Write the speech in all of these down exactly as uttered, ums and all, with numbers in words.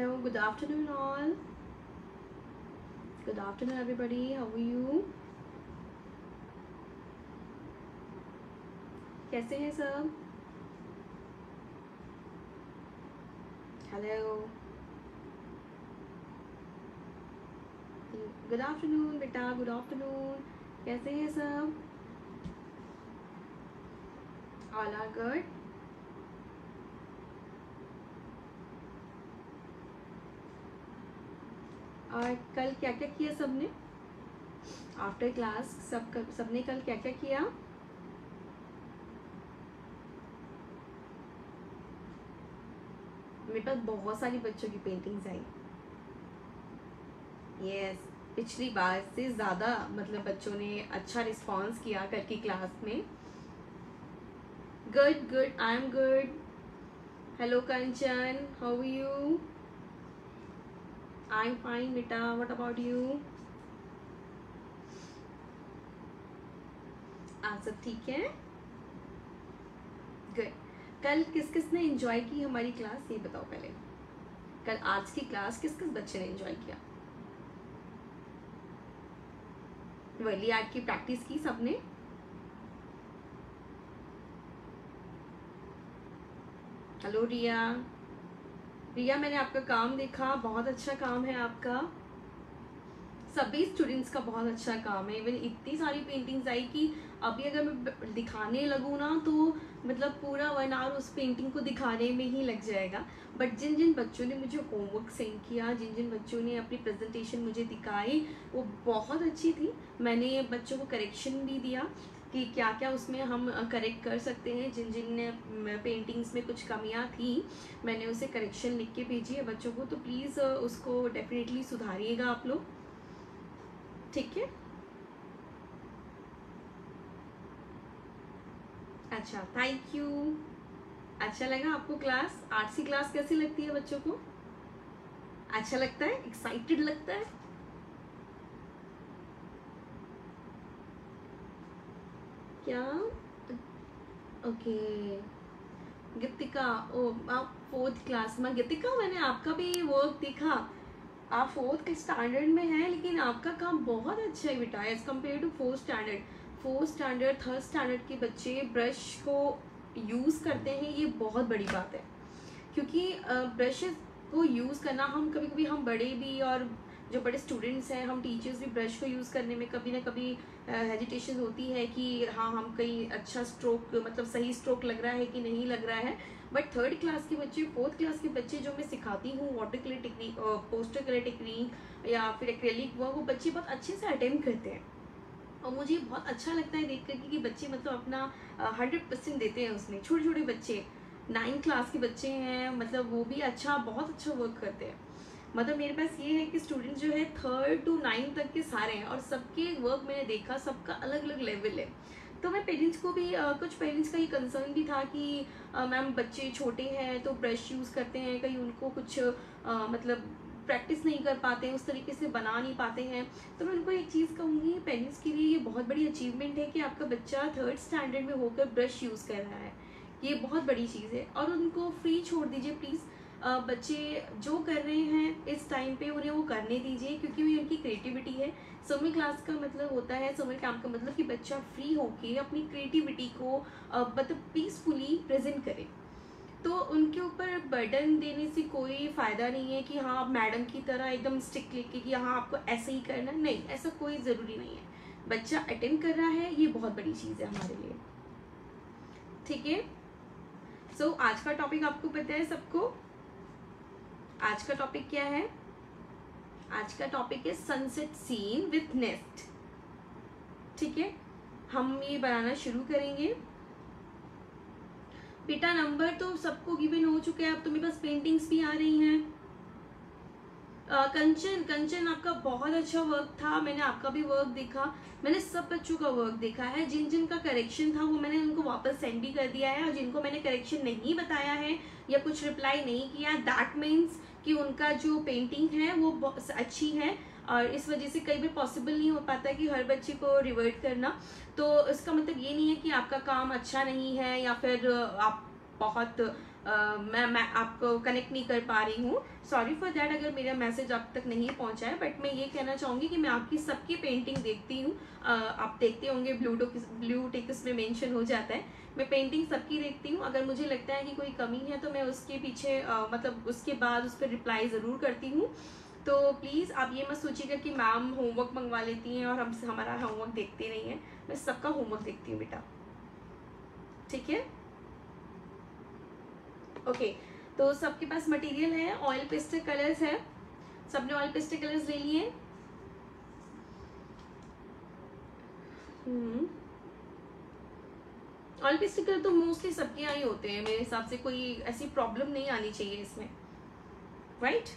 Hello, good afternoon all. Good afternoon everybody. How are you? कैसे हैं सब? Hello. Good afternoon बेटा. Good afternoon. कैसे हैं सब? All are good. और कल क्या क्या किया सबने? आफ्टर क्लास सब सबने कल क्या क्या किया? मेरे पास बहुत सारी बच्चों की पेंटिंग्स आई. यस yes, पिछली बार से ज़्यादा मतलब बच्चों ने अच्छा रिस्पॉन्स किया कल की क्लास में. Good good I am good. Hello Kanchan, how are you? I am fine बेटा. What about you? आप सब ठीक है? गुड. कल किस किस ने एंजॉय की हमारी क्लास, ये बताओ पहले. कल आज की क्लास किस किस बच्चे ने एंजॉय किया? वर्ली आर्ट की प्रैक्टिस की सबने? हेलो रिया. रिया मैंने आपका काम देखा, बहुत अच्छा काम है आपका. सभी स्टूडेंट्स का बहुत अच्छा काम है. इवन इतनी सारी पेंटिंग्स आई कि अभी अगर मैं दिखाने लगूँ ना तो मतलब पूरा वन आवर उस पेंटिंग को दिखाने में ही लग जाएगा. बट जिन जिन बच्चों ने मुझे होमवर्क सेंड किया, जिन जिन बच्चों ने अपनी प्रेजेंटेशन मुझे दिखाई, वो बहुत अच्छी थी. मैंने बच्चों को करेक्शन भी दिया कि क्या क्या उसमें हम करेक्ट कर सकते हैं. जिन जिन पेंटिंग्स में कुछ कमियां थी मैंने उसे करेक्शन लिख के भेजी है बच्चों को. तो प्लीज़ उसको डेफिनेटली सुधारिएगा आप लोग, ठीक है? अच्छा, थैंक यू. अच्छा लगा आपको क्लास? आर्ट्स की क्लास कैसी लगती है बच्चों को? अच्छा लगता है? एक्साइटेड लगता है? क्या? ओके. गीतिका, ओ आप फोर्थ क्लास में. गीतिका मैंने आपका भी वर्क देखा. आप फोर्थ स्टैंडर्ड में हैं लेकिन आपका काम बहुत अच्छा है बेटा as compare to fourth standard. Fourth standard third standard के बच्चे ब्रश को यूज़ करते हैं, ये बहुत बड़ी बात है. क्योंकि ब्रश को यूज़ करना, हम कभी कभी हम बड़े भी और जो बड़े स्टूडेंट्स हैं, हम टीचर्स भी ब्रश को यूज़ करने में कभी ना कभी हेजिटेशन होती है कि हाँ हम कहीं अच्छा स्ट्रोक मतलब सही स्ट्रोक लग रहा है कि नहीं लग रहा है. बट थर्ड क्लास के बच्चे, फोर्थ क्लास के बच्चे जो मैं सिखाती हूँ water colour technique, poster colour technique या फिर एक्रेलिक वर्क, वो बच्चे बहुत अच्छे से अटेम्प्ट करते हैं. और मुझे बहुत अच्छा लगता है देख करके कि बच्चे मतलब अपना हंड्रेड परसेंट देते हैं उसमें. छोटे छोटे बच्चे, नाइन्थ क्लास के बच्चे हैं, मतलब वो भी अच्छा बहुत अच्छा वर्क करते हैं. मतलब मेरे पास ये है कि स्टूडेंट जो है थर्ड टू नाइन्थ तक के सारे हैं और सबके वर्क मैंने देखा, सबका अलग अलग लेवल है. तो मैं पेरेंट्स को भी आ, कुछ पेरेंट्स का ये कंसर्न भी था कि मैम बच्चे छोटे हैं तो ब्रश यूज़ करते हैं, कहीं उनको कुछ आ, मतलब प्रैक्टिस नहीं कर पाते हैं, उस तरीके से बना नहीं पाते हैं. तो मैं उनको एक चीज़ कहूँगी, पेरेंट्स के लिए ये बहुत बड़ी अचीवमेंट है कि आपका बच्चा थर्ड स्टैंडर्ड में होकर ब्रश यूज़ कर रहा है. ये बहुत बड़ी चीज़ है. और उनको फ्री छोड़ दीजिए प्लीज़. बच्चे जो कर रहे हैं इस टाइम पे उन्हें वो करने दीजिए, क्योंकि ये उनकी क्रिएटिविटी है. समर क्लास का मतलब होता है, समर कैंप का मतलब कि बच्चा फ्री होके अपनी क्रिएटिविटी को मतलब पीसफुली प्रेजेंट करे. तो उनके ऊपर बर्डन देने से कोई फ़ायदा नहीं है कि हाँ आप मैडम की तरह एकदम स्टिक लेके कि हाँ आपको ऐसे ही करना. नहीं, ऐसा कोई ज़रूरी नहीं है. बच्चा अटेंड कर रहा है, ये बहुत बड़ी चीज़ है हमारे लिए, ठीक है? सो so, आज का टॉपिक आपको पता है सबको. आज का टॉपिक क्या है? आज का टॉपिक है सनसेट सीन विथ नेस्ट, ठीक है? हम ये बनाना शुरू करेंगे. बेटा नंबर तो सबको गिवन हो चुके हैं, अब तो मेरे पास पेंटिंग्स भी आ रही हैं. कंचन कंचन आपका बहुत अच्छा वर्क था, मैंने आपका भी वर्क देखा. मैंने सब बच्चों का वर्क देखा है. जिन जिन का करेक्शन था वो मैंने उनको वापस सेंड भी कर दिया है. और जिनको मैंने करेक्शन नहीं बताया है या कुछ रिप्लाई नहीं किया, दैट मीन्स कि उनका जो पेंटिंग है वो बहुत अच्छी है. और इस वजह से कई बार पॉसिबल नहीं हो पाता कि हर बच्चे को रिवर्ट करना. तो इसका मतलब ये नहीं है कि आपका काम अच्छा नहीं है या फिर आप बहुत uh, मैं मैं आपको कनेक्ट नहीं कर पा रही हूँ, सॉरी फॉर दैट अगर मेरा मैसेज आप तक नहीं पहुँचा है। बट मैं ये कहना चाहूँगी कि मैं आपकी सबकी पेंटिंग देखती हूँ, uh, आप देखते होंगे ब्लू ब्लू टिक्स में मेंशन हो जाता है, मैं पेंटिंग सबकी देखती हूँ। अगर मुझे लगता है कि कोई कमी है तो मैं उसके पीछे uh, मतलब उसके बाद उस पर रिप्लाई ज़रूर करती हूँ। तो प्लीज़ आप ये मत सोचिएगा कि मैम होमवर्क मंगवा लेती हैं और हमसे हमारा होमवर्क देखते नहीं हैं, मैं सबका होमवर्क देखती हूँ बेटा, ठीक है। ओके, तो सबके पास मटेरियल है, ऑयल पेस्टल कलर्स है, सबने ऑयल पेस्टल कलर्स ले लिए। हम्म ऑयल पेस्टल कलर तो मोस्टली सबके यहाँ ही होते हैं, मेरे हिसाब से कोई ऐसी प्रॉब्लम नहीं आनी चाहिए इसमें, राइट।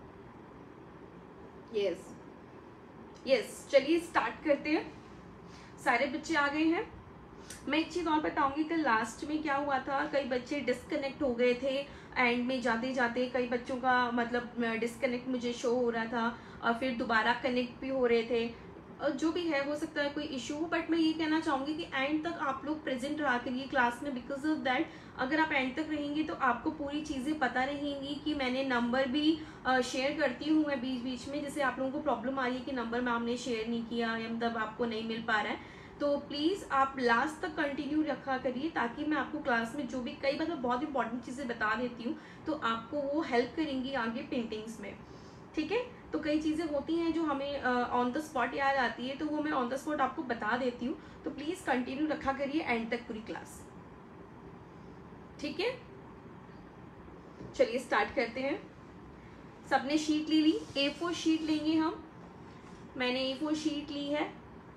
यस यस, चलिए स्टार्ट करते हैं। सारे बच्चे आ गए हैं। मैं एक चीज़ और बताऊंगी, कल लास्ट में क्या हुआ था, कई बच्चे डिस्कनेक्ट हो गए थे, एंड में जाते जाते कई बच्चों का मतलब डिस्कनेक्ट मुझे शो हो रहा था और फिर दोबारा कनेक्ट भी हो रहे थे, और जो भी है हो सकता है कोई इशू हो। बट मैं ये कहना चाहूँगी कि एंड तक आप लोग प्रेजेंट रहा करिए क्लास में, बिकॉज ऑफ दैट अगर आप एंड तक रहेंगे तो आपको पूरी चीज़ें पता रहेंगी कि मैंने नंबर भी शेयर करती हूँ मैं बीच बीच में, जैसे आप लोगों को प्रॉब्लम आ रही है कि नंबर मैम ने शेयर नहीं किया या मतलब आपको नहीं मिल पा रहा है, तो प्लीज़ आप लास्ट तक कंटिन्यू रखा करिए, ताकि मैं आपको क्लास में जो भी कई बार मैं बहुत इंपॉर्टेंट चीज़ें बता देती हूँ तो आपको वो हेल्प करेंगी आगे पेंटिंग्स में, ठीक है। तो कई चीज़ें होती हैं जो हमें ऑन द स्पॉट याद आती है, तो वो मैं ऑन द स्पॉट आपको बता देती हूँ, तो प्लीज़ कंटिन्यू रखा करिए एंड तक पूरी क्लास, ठीक है। चलिए स्टार्ट करते हैं। सबने शीट ले ली, ए फोर शीट लेंगे हम, मैंने ए फोर शीट ली है,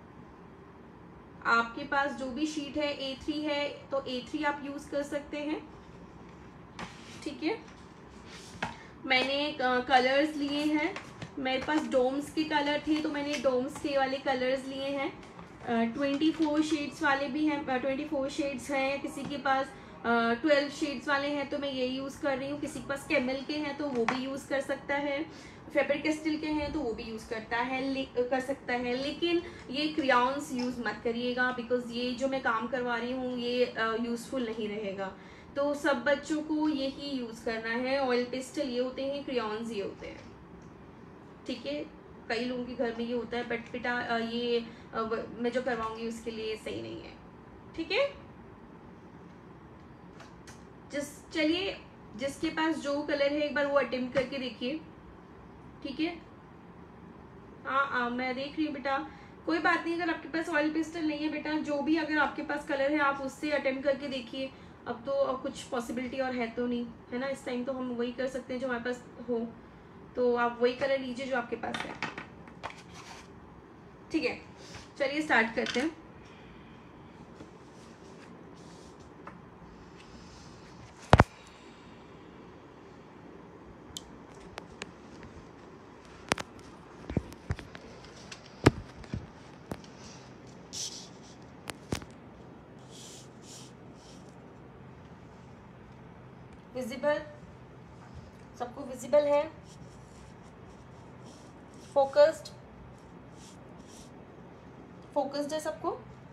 आपके पास जो भी शीट है ए थ्री है तो ए थ्री आप यूज़ कर सकते हैं, ठीक है। मैंने कलर्स लिए हैं, मेरे पास डोम्स के कलर थे तो मैंने डोम्स के वाले कलर्स लिए हैं। ट्वेंटी फोर शेड्स वाले भी हैं, ट्वेंटी फोर शेड्स हैं, किसी के पास ट्वेल्व शेड्स वाले हैं तो मैं ये यूज़ कर रही हूँ, किसी के पास कैमल के हैं तो वो भी यूज़ कर सकता है, फेबर कैस्टल के हैं तो वो भी यूज़ करता है कर सकता है। लेकिन ये क्रेयॉन्स यूज़ मत करिएगा, बिकॉज ये जो मैं काम करवा रही हूँ ये यूज़फुल नहीं रहेगा, तो सब बच्चों को यही यूज़ करना है। ऑयल पेस्टल ये होते हैं, क्रेयॉन्स ये होते हैं, ठीक है। कई लोगों के घर में ये होता है, बट बेटा ये मैं जो करवाऊंगी उसके लिए सही नहीं है, ठीक है। जिस चलिए जिसके पास जो कलर है एक बार वो अटेम्प्ट करके देखिए, ठीक है। हाँ हाँ मैं देख रही हूँ बेटा, कोई बात नहीं, अगर आपके पास ऑयल पेस्टल नहीं है बेटा, जो भी अगर आपके पास कलर है आप उससे अटेम्प्ट करके देखिए। अब तो अब कुछ पॉसिबिलिटी और है तो नहीं, है ना, इस टाइम तो हम वही कर सकते हैं जो हमारे पास हो, तो आप वही कलर लीजिए जो आपके पास है, ठीक है। चलिए स्टार्ट करते हैं। विजिबल, सबको विजिबल है, फोकस्ड फोकस्ड है सबको।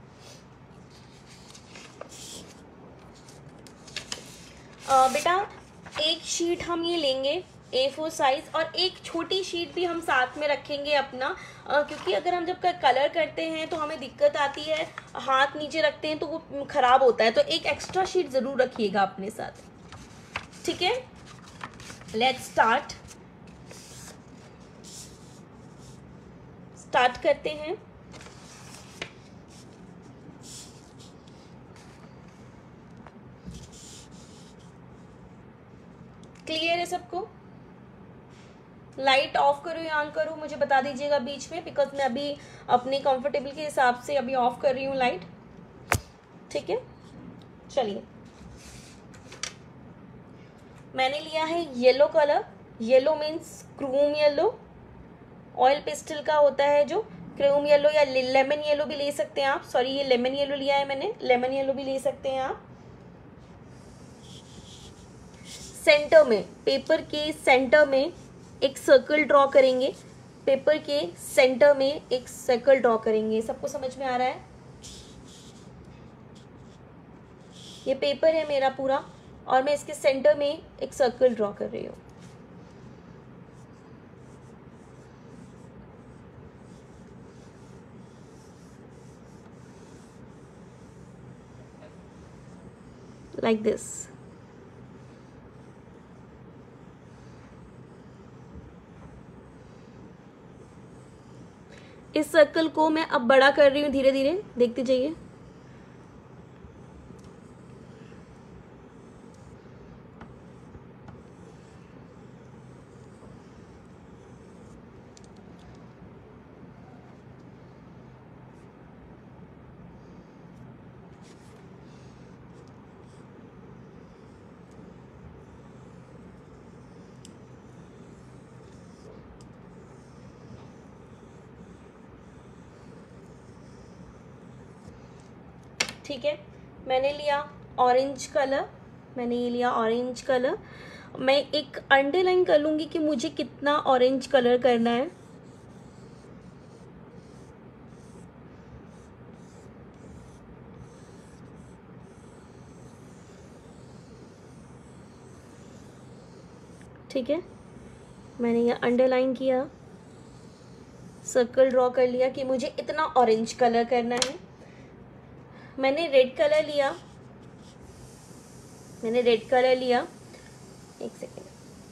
आ, बेटा एक शीट हम ये लेंगे ए फोर साइज, और एक छोटी शीट भी हम साथ में रखेंगे अपना, आ, क्योंकि अगर हम जब कलर करते हैं तो हमें दिक्कत आती है, हाथ नीचे रखते हैं तो वो खराब होता है, तो एक एक्स्ट्रा शीट जरूर रखिएगा अपने साथ, ठीक है। लेट्स स्टार्ट स्टार्ट करते हैं। क्लियर है सबको? लाइट ऑफ करो या ऑन करो मुझे बता दीजिएगा बीच में, बिकॉज मैं अभी अपने कंफर्टेबल के हिसाब से अभी ऑफ कर रही हूँ लाइट, ठीक है। चलिए मैंने लिया है yellow colour, yellow means chrome yellow, oil pastel का होता है जो क्रूम येलो, या लेमन येलो भी ले सकते हैं आप, सॉरी ये लेमन येलो लिया है मैंने, लेमन येलो भी ले सकते हैं आप। सेंटर में, पेपर के सेंटर में एक सर्कल ड्रॉ करेंगे, पेपर के सेंटर में एक सर्कल ड्रॉ करेंगे, सबको समझ में आ रहा है? ये पेपर है मेरा पूरा, और मैं इसके सेंटर में एक सर्कल ड्रॉ कर रही हूँ। Like this. इस सर्कल को मैं अब बड़ा कर रही हूँ धीरे धीरे, देखते जाइए। ठीक है, मैंने लिया ऑरेंज कलर, मैंने ये लिया ऑरेंज कलर। मैं एक अंडरलाइन कर लूँगी कि मुझे कितना ऑरेंज कलर करना है। ठीक है, मैंने ये अंडरलाइन किया, सर्कल ड्रॉ कर लिया कि मुझे इतना ऑरेंज कलर करना है। मैंने रेड कलर लिया, मैंने रेड कलर लिया, एक सेकेंड।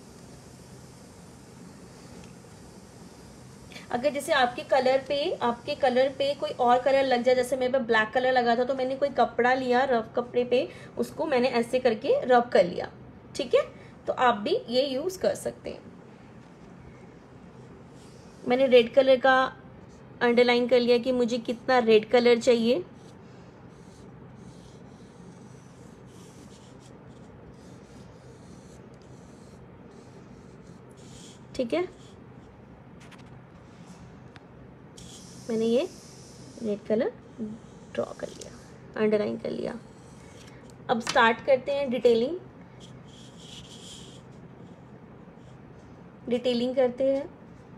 अगर जैसे आपके कलर पे आपके कलर पे कोई और कलर लग जाए, जैसे मेरे पे ब्लैक कलर लगा था तो मैंने कोई कपड़ा लिया, रफ कपड़े पे उसको मैंने ऐसे करके रब कर लिया। ठीक है, तो आप भी ये यूज कर सकते हैं। मैंने रेड कलर का अंडरलाइन कर लिया कि मुझे कितना रेड कलर चाहिए। ठीक है, मैंने ये रेड कलर ड्रॉ कर लिया, अंडरलाइन कर लिया। अब स्टार्ट करते हैं डिटेलिंग। डिटेलिंग करते हैं।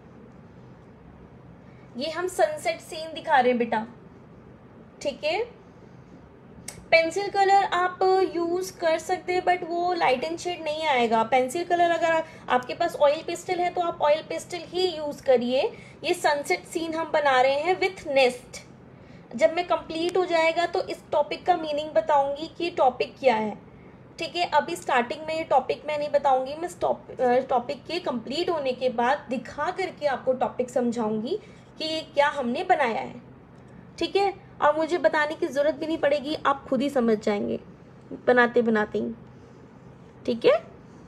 ये हम सनसेट सीन दिखा रहे हैं बेटा। ठीक है, पेंसिल कलर आप यूज कर सकते हैं बट वो लाइट एंड शेड नहीं आएगा। पेंसिल कलर अगर आ, आपके पास ऑयल पेस्टल है तो आप ऑयल पेस्टल ही यूज करिए। ये सनसेट सीन हम बना रहे हैं विथ नेस्ट। जब मैं कंप्लीट हो जाएगा तो इस टॉपिक का मीनिंग बताऊंगी कि टॉपिक क्या है। ठीक है, अभी स्टार्टिंग में ये टॉपिक मैं नहीं बताऊंगी, मैं टॉपिक के कंप्लीट होने के बाद दिखा करके आपको टॉपिक समझाऊंगी कि ये क्या हमने बनाया है। ठीक है, और मुझे बताने की जरूरत भी नहीं पड़ेगी, आप खुद ही समझ जाएंगे बनाते बनाते ही। ठीक है,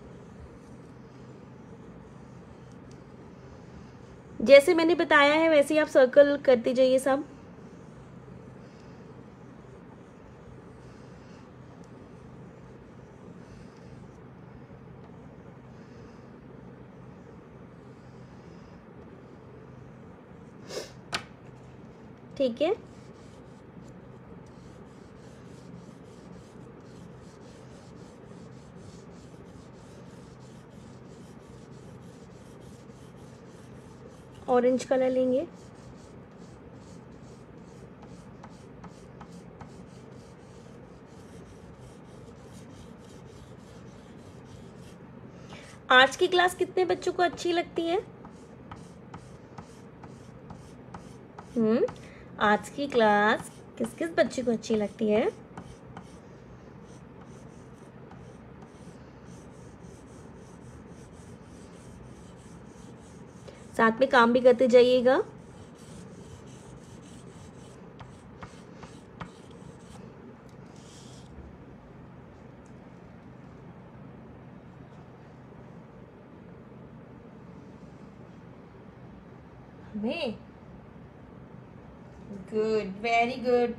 जैसे मैंने बताया है वैसे ही आप सर्कल करते जाइए सब। ठीक है, ऑरेंज कलर लेंगे। आज की क्लास कितने बच्चों को अच्छी लगती है? हम्म आज की क्लास किस किस बच्चे को अच्छी लगती है? साथ में काम भी करते जाइएगा। हमें good, very good.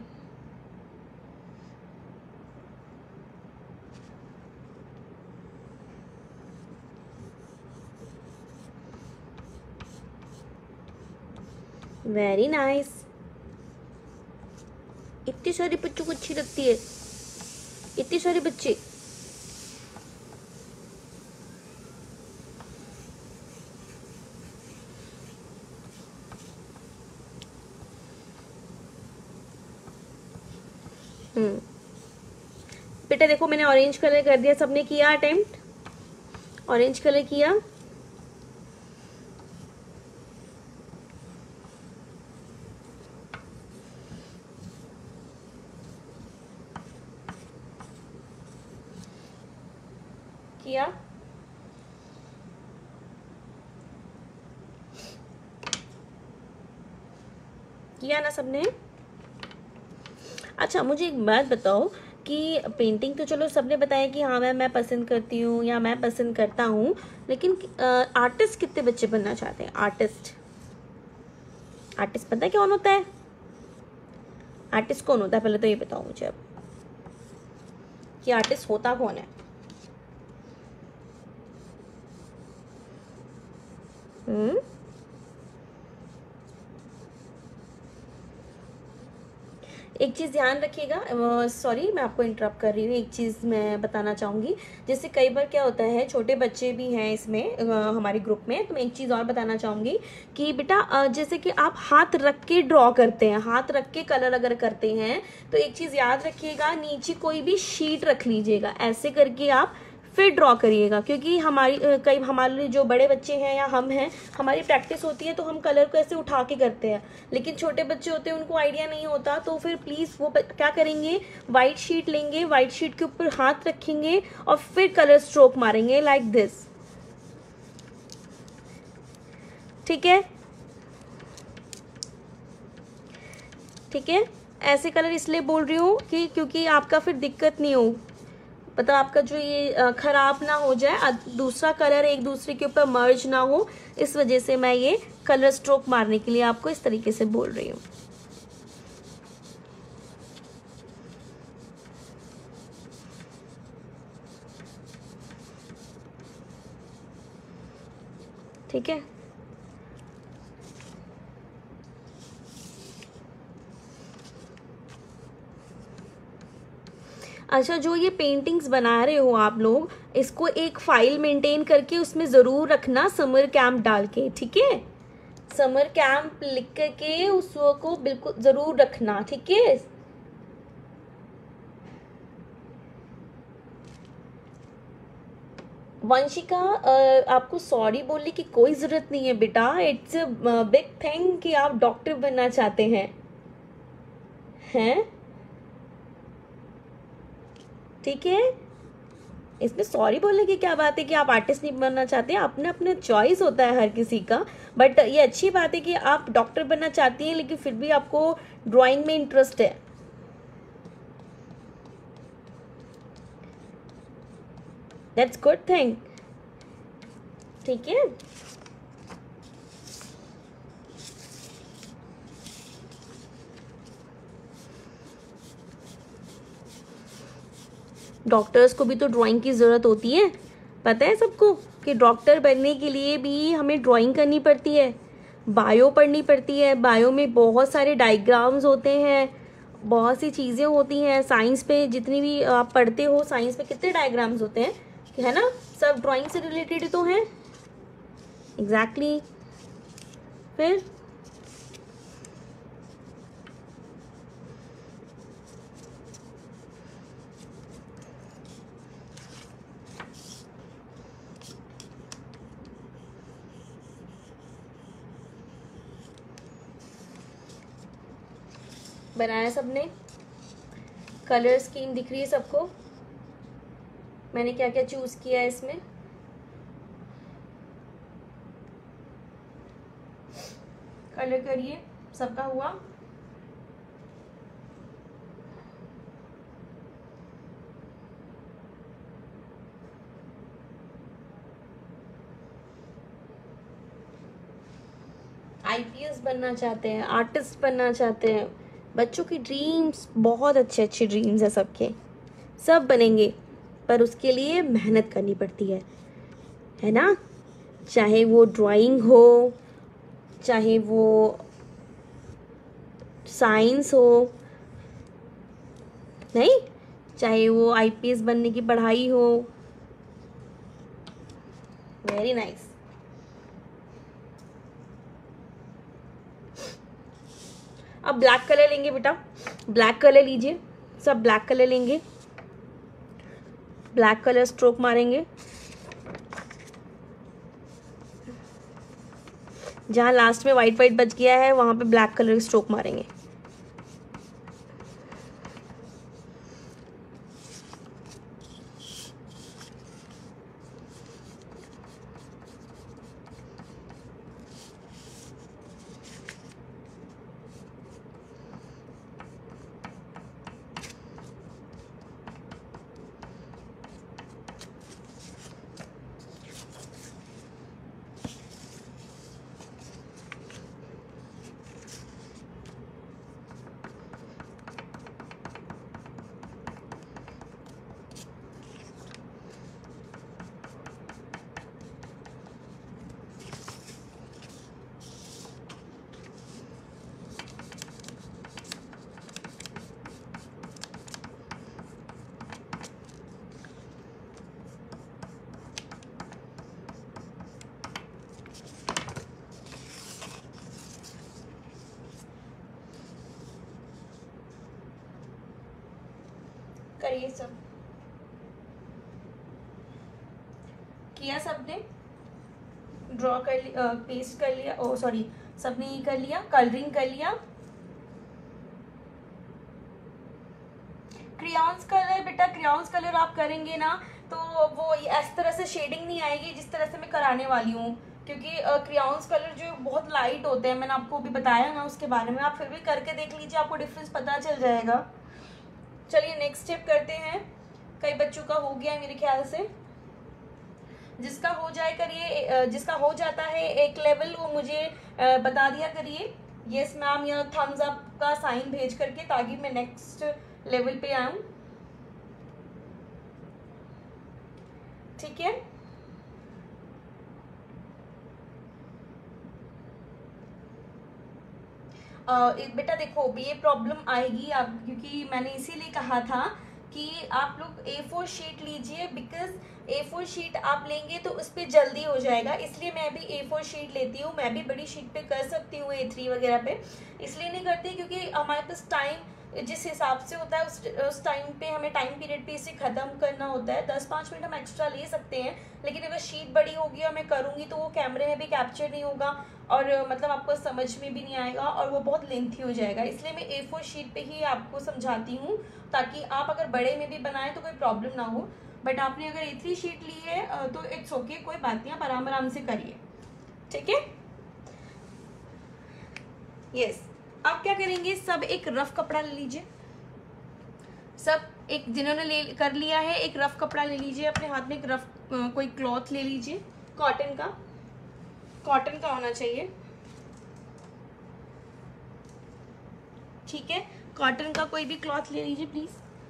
Very nice. इतने सारे बच्चों को अच्छी लगती है, इतने सारे बच्चे। हम्म बेटा देखो मैंने ऑरेंज कलर कर दिया, सबने किया अटेम्प्ट, ऑरेंज कलर किया। किया किया ना सबने? अच्छा मुझे एक बात बताओ कि पेंटिंग तो चलो सबने बताया कि हाँ मैम मैं पसंद करती हूँ या मैं पसंद करता हूँ, लेकिन आर्टिस्ट कितने बच्चे बनना चाहते हैं? आर्टिस्ट आर्टिस्ट पता है कौन होता है? आर्टिस्ट कौन होता है पहले तो ये बताओ मुझे अब कि आर्टिस्ट होता कौन है? हम्म एक चीज़ ध्यान रखिएगा, सॉरी मैं आपको इंटरप्ट कर रही हूँ, एक चीज़ मैं बताना चाहूँगी। जैसे कई बार क्या होता है, छोटे बच्चे भी हैं इसमें आ, हमारे ग्रुप में, तो मैं एक चीज़ और बताना चाहूँगी कि बेटा आ, जैसे कि आप हाथ रख के ड्रॉ करते हैं, हाथ रख के कलर अगर करते हैं तो एक चीज़ याद रखिएगा, नीचे कोई भी शीट रख लीजिएगा, ऐसे करके आप फिर ड्रॉ करिएगा। क्योंकि हमारी कई हमारे जो बड़े बच्चे हैं या हम हैं, हमारी प्रैक्टिस होती है तो हम कलर को ऐसे उठा के करते हैं, लेकिन छोटे बच्चे होते हैं उनको आइडिया नहीं होता, तो फिर प्लीज़ वो क्या करेंगे, वाइट शीट लेंगे, वाइट शीट के ऊपर हाथ रखेंगे और फिर कलर स्ट्रोक मारेंगे लाइक दिस। ठीक है ठीक है ऐसे कलर इसलिए बोल रही हूँ कि क्योंकि आपका फिर दिक्कत नहीं हो, मतलब आपका जो ये खराब ना हो जाए, दूसरा कलर एक दूसरे के ऊपर मर्ज ना हो, इस वजह से मैं ये कलर स्ट्रोक मारने के लिए आपको इस तरीके से बोल रही हूँ। ठीक है अच्छा, जो ये पेंटिंग्स बना रहे हो आप लोग, इसको एक फाइल मेंटेन करके उसमें ज़रूर रखना समर कैंप डाल के, ठीक है? समर कैंप लिख करके उसको बिल्कुल ज़रूर रखना, ठीक है? वंशिका आपको सॉरी बोलने की कोई ज़रूरत नहीं है बेटा, इट्स अ बिग थिंग कि आप डॉक्टर बनना चाहते हैं हैं ठीक है, इसमें सॉरी बोलने की क्या बात है कि आप आर्टिस्ट नहीं बनना चाहते? अपने अपने चॉइस होता है हर किसी का, बट ये अच्छी बात है कि आप डॉक्टर बनना चाहती हैं लेकिन फिर भी आपको ड्राइंग में इंटरेस्ट है। दैट्स गुड थिंग, ठीक है? डॉक्टर्स को भी तो ड्राइंग की ज़रूरत होती है, पता है सबको कि डॉक्टर बनने के लिए भी हमें ड्राइंग करनी पड़ती है, बायो पढ़नी पड़ती है, बायो में बहुत सारे डायग्राम्स होते हैं, बहुत सी चीज़ें होती हैं। साइंस पे जितनी भी आप पढ़ते हो, साइंस पे कितने डायग्राम्स होते हैं, है ना? सब ड्राइंग से रिलेटेड तो हैं। Exactly exactly. फिर बनाया सबने? कलर स्कीम दिख रही है सबको? मैंने क्या क्या चूज किया है इसमें? कलर करिए, सबका हुआ? आईपीएस बनना चाहते हैं, आर्टिस्ट बनना चाहते हैं, बच्चों की ड्रीम्स बहुत अच्छे अच्छे ड्रीम्स है सबके, सब बनेंगे, पर उसके लिए मेहनत करनी पड़ती है, है ना? चाहे वो ड्राइंग हो, चाहे वो साइंस हो, नहीं, चाहे वो आईपीएस बनने की पढ़ाई हो। Very nice. अब ब्लैक कलर लेंगे बेटा, ब्लैक कलर लीजिए, सब ब्लैक कलर लेंगे। ब्लैक कलर स्ट्रोक मारेंगे, जहाँ लास्ट में वाइट वाइट बच गया है वहाँ पे ब्लैक कलर स्ट्रोक मारेंगे। करिए सब, किया सबने, ड्रॉ कर लिया, पेस्ट कर लिया, ओ सॉरी सबने ये कर लिया, कलरिंग कर लिया। क्रेयॉन्स कलर बेटा, क्रेयॉन्स कलर आप करेंगे ना तो वो इस तरह से शेडिंग नहीं आएगी जिस तरह से मैं कराने वाली हूँ, क्योंकि क्रेयॉन्स कलर जो बहुत लाइट होते हैं, मैंने आपको भी बताया ना उसके बारे में, आप फिर भी करके देख लीजिए, आपको डिफरेंस पता चल जाएगा। चलिए नेक्स्ट स्टेप करते हैं। कई बच्चों का हो गया मेरे ख्याल से, जिसका हो जाए करिए, जिसका हो जाता है एक लेवल वो मुझे बता दिया करिए यस मैम या थम्स अप का साइन भेज करके, ताकि मैं नेक्स्ट लेवल पे आऊं। ठीक है, uh, बेटा देखो ये प्रॉब्लम आएगी आप, क्योंकि मैंने इसीलिए कहा था कि आप लोग ए फोर शीट लीजिए, बिकॉज ए फोर शीट आप लेंगे तो उस पर जल्दी हो जाएगा, इसलिए मैं भी ए फोर शीट लेती हूँ। मैं भी बड़ी शीट पे कर सकती हूँ, ए थ्री वगैरह पे इसलिए नहीं करती क्योंकि हमारे पास टाइम जिस हिसाब से होता है उस उस टाइम पे हमें टाइम पीरियड पे इसे ख़त्म करना होता है। दस पाँच मिनट हम एक्स्ट्रा ले सकते हैं, लेकिन अगर शीट बड़ी होगी और मैं करूँगी तो वो कैमरे में भी कैप्चर नहीं होगा और मतलब आपको समझ में भी नहीं आएगा और वो बहुत लेंथी हो जाएगा। इसलिए मैं ए फोर शीट पे ही आपको समझाती हूँ, ताकि आप अगर बड़े में भी बनाएं तो कोई प्रॉब्लम ना हो। बट आपने अगर ए थ्री शीट ली है तो इट्स ओके, कोई बात नहीं, आप आराम आराम से करिए। ठीक है, यस। आप क्या करेंगे, सब एक रफ कपड़ा ले लीजिए, सब एक जिन्होंने ले कर लिया है एक रफ कपड़ा ले लीजिए, अपने हाथ में एक रफ कोई क्लॉथ ले लीजिए, कॉटन का, कॉटन का होना चाहिए। ठीक है, कॉटन का कोई भी क्लॉथ ले लीजिए प्लीज।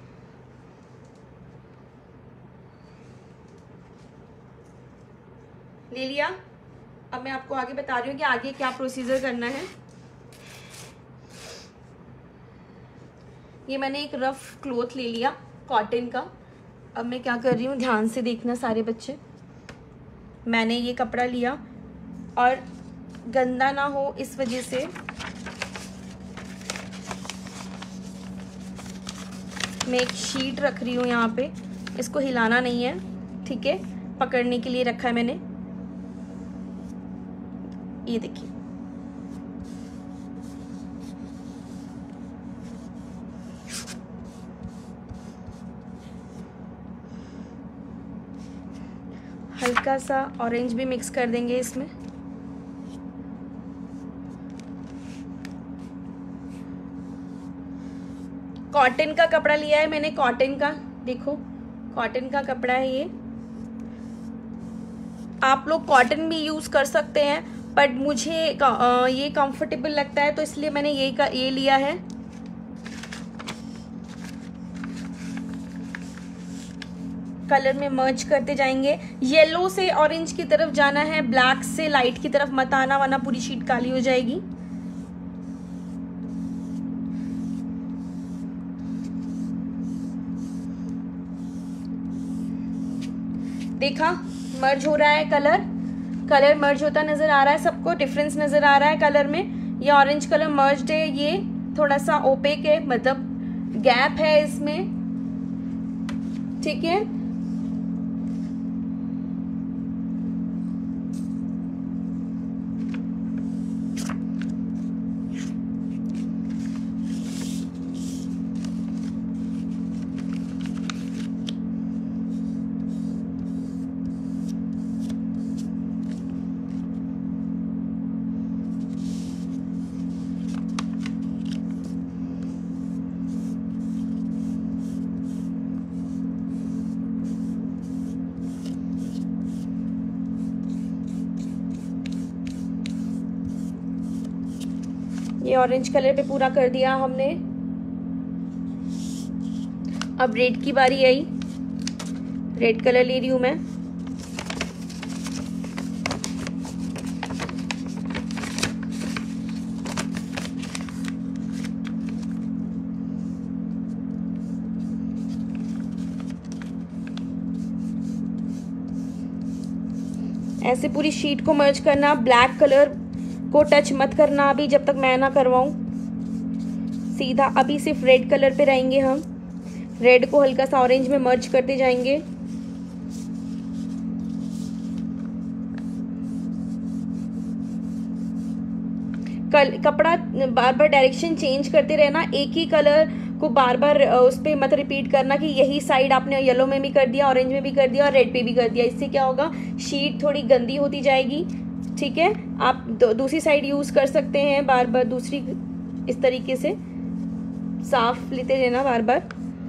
ले लिया। अब मैं आपको आगे बता रही हूँ कि आगे क्या प्रोसीजर करना है। ये मैंने एक रफ क्लॉथ ले लिया कॉटन का। अब मैं क्या कर रही हूँ, ध्यान से देखना सारे बच्चे। मैंने ये कपड़ा लिया और गंदा ना हो इस वजह से मैं एक शीट रख रही हूँ यहाँ पे, इसको हिलाना नहीं है, ठीक है, पकड़ने के लिए रखा है मैंने। ये देखिए, हल्का सा ऑरेंज भी मिक्स कर देंगे इसमें। कॉटन का कपड़ा लिया है मैंने, कॉटन का, देखो कॉटन का कपड़ा है ये। आप लोग कॉटन भी यूज कर सकते हैं, बट मुझे ये कंफर्टेबल लगता है तो इसलिए मैंने ये का ये लिया है। कलर में मर्ज करते जाएंगे, येलो से ऑरेंज की तरफ जाना है, ब्लैक से लाइट की तरफ मत आना वरना पूरी शीट काली हो जाएगी। देखा, मर्ज हो रहा है, कलर कलर मर्ज होता नजर आ रहा है, सबको डिफरेंस नजर आ रहा है कलर में। ये ऑरेंज कलर मर्ज्ड है, ये थोड़ा सा ओपेक है, मतलब गैप है इसमें, ठीक है। ये ऑरेंज कलर पे पूरा कर दिया हमने। अब रेड की बारी आई। रेड कलर ले रही हूं मैं। ऐसे पूरी शीट को मर्ज करना। ब्लैक कलर को टच मत करना अभी, जब तक मैं ना करवाऊं। सीधा अभी सिर्फ रेड कलर पे रहेंगे हम। रेड को हल्का सा ऑरेंज में मर्ज करते जाएंगे। कल कपड़ा बार बार डायरेक्शन चेंज करते रहना। एक ही कलर को बार बार उस पर मत रिपीट करना कि यही साइड आपने येलो में भी कर दिया, ऑरेंज में भी कर दिया और रेड पे भी कर दिया। इससे क्या होगा, शीट थोड़ी गंदी होती जाएगी। ठीक है, आप दूसरी साइड यूज कर सकते हैं बार बार। दूसरी इस तरीके से साफ लेते रहना बार बार।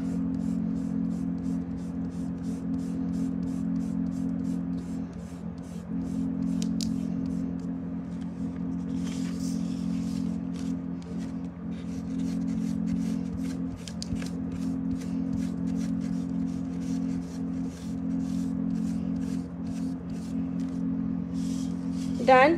डन।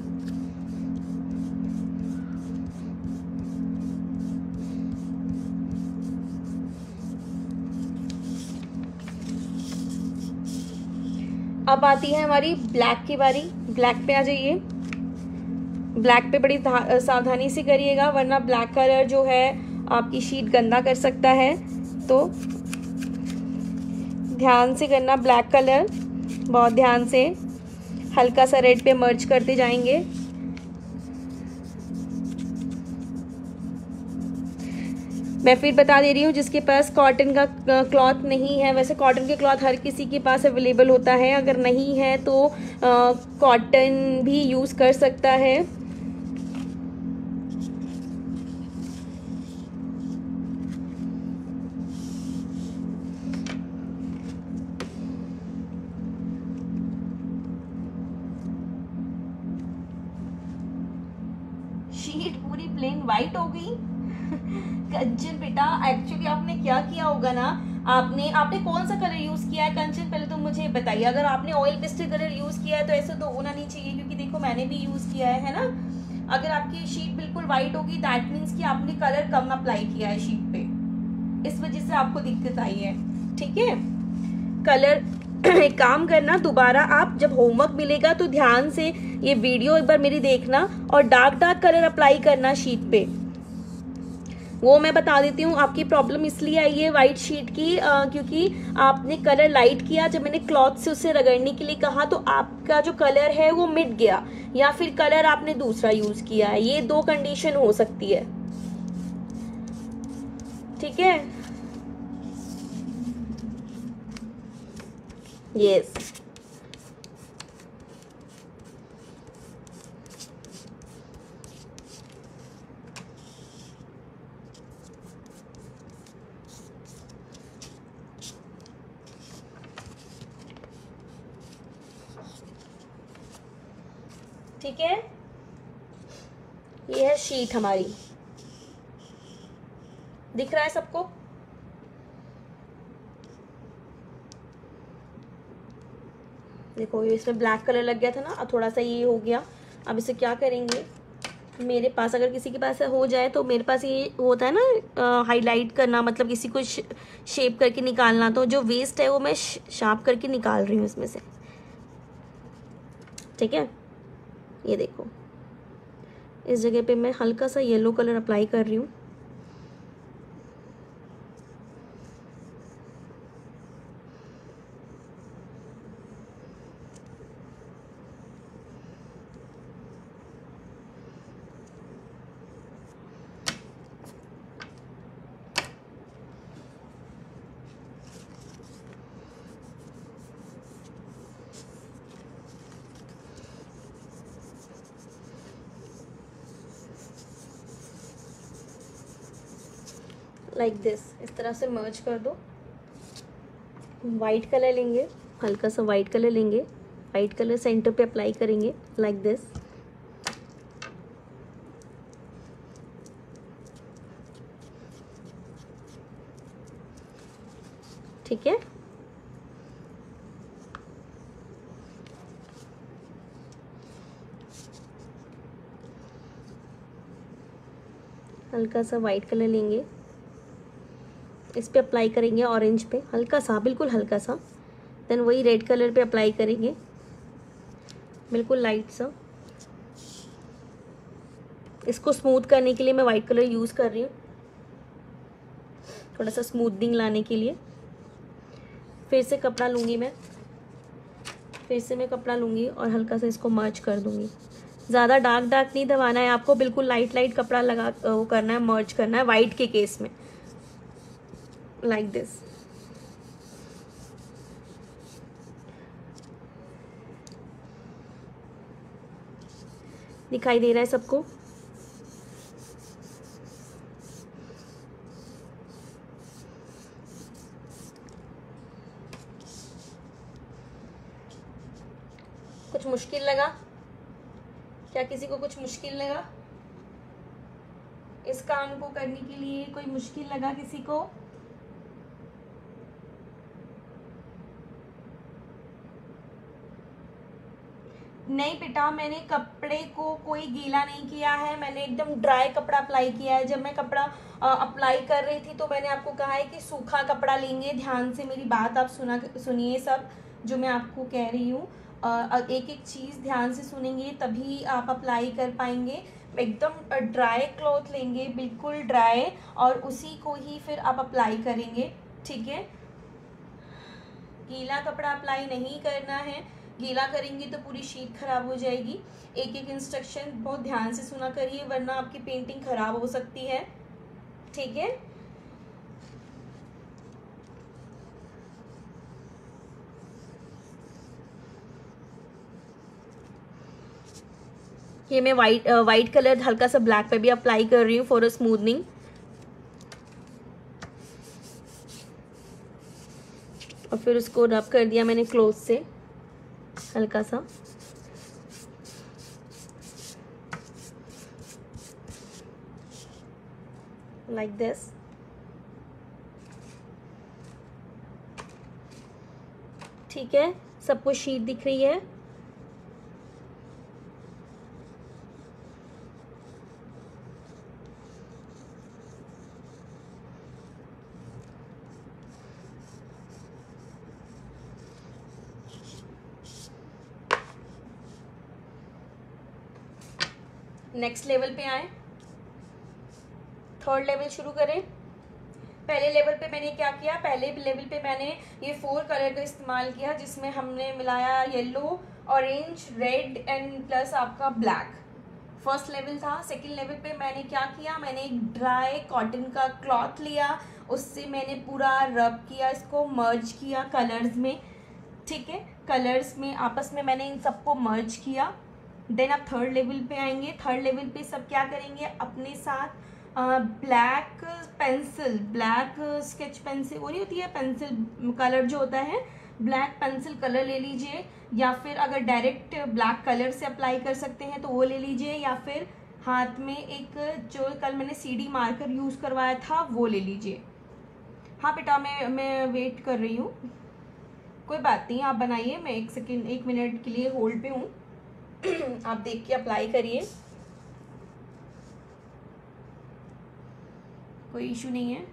अब आती है हमारी ब्लैक की बारी। ब्लैक पे आ जाइए। ब्लैक पे बड़ी सावधानी से करिएगा, वरना ब्लैक कलर जो है आपकी शीट गंदा कर सकता है। तो ध्यान से करना ब्लैक कलर, बहुत ध्यान से। हल्का सा रेड पे मर्ज करते जाएंगे। मैं फिर बता दे रही हूँ, जिसके पास कॉटन का क्लॉथ नहीं है, वैसे कॉटन के क्लॉथ हर किसी के पास अवेलेबल होता है, अगर नहीं है तो कॉटन भी यूज कर सकता है। शीट पूरी प्लेन वाइट हो गई। कंचन बेटा, एक्चुअली आपने क्या किया होगा ना, आपने आपने कौन सा कलर यूज किया है कंचन, पहले तो मुझे बताइए। अगर आपने ऑयल पेस्टल कलर यूज किया है तो ऐसा तो होना नहीं चाहिए, क्योंकि देखो मैंने भी यूज किया है है ना। अगर आपकी शीट बिल्कुल व्हाइट होगी दैट मीन्स कि आपने कलर कम अप्लाई किया है शीट पे, इस वजह से आपको दिक्कत आई है। ठीक है, कलर एक काम करना, दोबारा आप जब होमवर्क मिलेगा तो ध्यान से ये वीडियो एक बार मेरी देखना और डार्क डार्क कलर अप्लाई करना शीट पे। वो मैं बता देती हूँ, आपकी प्रॉब्लम इसलिए आई है व्हाइट शीट की आ, क्योंकि आपने कलर लाइट किया। जब मैंने क्लॉथ से उसे रगड़ने के लिए कहा तो आपका जो कलर है वो मिट गया, या फिर कलर आपने दूसरा यूज किया है। ये दो कंडीशन हो सकती है। ठीक है, यस yes. ठीक है, ये है शीट हमारी। दिख रहा है सबको? देखो ये इसमें ब्लैक कलर लग गया था ना, अब थोड़ा सा ये हो गया। अब इसे क्या करेंगे, मेरे पास अगर किसी के पास हो जाए तो मेरे पास ये होता है ना हाईलाइट करना, मतलब किसी को शेप करके निकालना। तो जो वेस्ट है वो मैं शार्प करके निकाल रही हूँ इसमें से। ठीक है, ये देखो इस जगह पे मैं हल्का सा येलो कलर अप्लाई कर रही हूँ। लाइक like दिस, इस तरह से मर्ज कर दो। वाइट कलर लेंगे, हल्का सा वाइट कलर लेंगे, वाइट कलर सेंटर पे अप्लाई करेंगे लाइक like दिस। ठीक है। हल्का सा वाइट कलर लेंगे, इस पे अप्लाई करेंगे, ऑरेंज पे हल्का सा, बिल्कुल हल्का सा। देन वही रेड कलर पे अप्लाई करेंगे, बिल्कुल लाइट सा। इसको स्मूथ करने के लिए मैं वाइट कलर यूज़ कर रही हूँ, थोड़ा सा स्मूथनिंग लाने के लिए। फिर से कपड़ा लूँगी मैं, फिर से मैं कपड़ा लूँगी और हल्का सा इसको मर्ज कर दूँगी। ज़्यादा डार्क डार्क नहीं दबाना है आपको, बिल्कुल लाइट लाइट कपड़ा लगा वो करना है, मर्ज करना है वाइट के केस में, लाइक दिस। दिखाई दे रहा है सबको? कुछ मुश्किल लगा क्या? किसी को कुछ मुश्किल लगा इस काम को करने के लिए? कोई मुश्किल लगा किसी को? नहीं बेटा, मैंने कपड़े को कोई गीला नहीं किया है, मैंने एकदम ड्राई कपड़ा अप्लाई किया है। जब मैं कपड़ा अप्लाई कर रही थी तो मैंने आपको कहा है कि सूखा कपड़ा लेंगे। ध्यान से मेरी बात आप सुना सुनिए, सब जो मैं आपको कह रही हूँ एक एक चीज़ ध्यान से सुनेंगे तभी आप अप्लाई कर पाएंगे। एकदम ड्राई क्लॉथ लेंगे, बिल्कुल ड्राई, और उसी को ही फिर आप अप्लाई करेंगे, ठीक है। गीला कपड़ा अप्लाई नहीं करना है, गीला करेंगे तो पूरी शीट खराब हो जाएगी। एक एक इंस्ट्रक्शन बहुत ध्यान से सुना करिए, वरना आपकी पेंटिंग खराब हो सकती है, ठीक है। ये मैं वाइट वाइट कलर हल्का सा ब्लैक पे भी अप्लाई कर रही हूँ फॉर अ स्मूथनिंग। और फिर उसको रब कर दिया मैंने क्लोथ से हल्का सा। Like this. ठीक है, सबको शीट दिख रही है? नेक्स्ट लेवल पे आए, थर्ड लेवल शुरू करें। पहले लेवल पे मैंने क्या किया, पहले लेवल पे मैंने ये फोर कलर का इस्तेमाल किया, जिसमें हमने मिलाया yellow, orange, red and plus आपका ब्लैक। फर्स्ट लेवल था। सेकंड लेवल पे मैंने क्या किया, मैंने एक ड्राई कॉटन का क्लॉथ लिया, उससे मैंने पूरा रब किया, इसको मर्ज किया कलर्स में, ठीक है। कलर्स में आपस में मैंने इन सबको मर्ज किया। देन आप थर्ड लेवल पे आएंगे। थर्ड लेवल पे सब क्या करेंगे, अपने साथ black pencil, black sketch pencil वो नहीं होती है, पेंसिल कलर जो होता है, ब्लैक पेंसिल कलर ले लीजिए, या फिर अगर डायरेक्ट ब्लैक कलर से अप्लाई कर सकते हैं तो वो ले लीजिए, या फिर हाथ में एक जो कल मैंने सीडी मार्कर यूज़ करवाया था वो ले लीजिए। हाँ बेटा, मैं मैं वेट कर रही हूँ, कोई बात नहीं, आप बनाइए, मैं एक सेकेंड एक मिनट के लिए होल्ड पे हूँ। आप देख के अप्लाई करिए, कोई इशू नहीं है।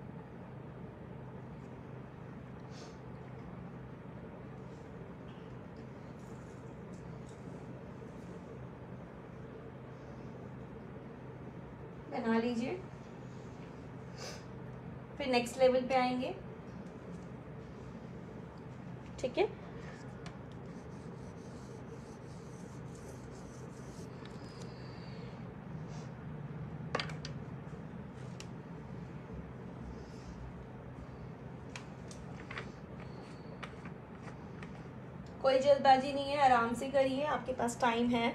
बना लीजिए, फिर नेक्स्ट लेवल पे आएंगे, ठीक है। कोई जल्दबाजी नहीं है, आराम से करिए, आपके पास टाइम है।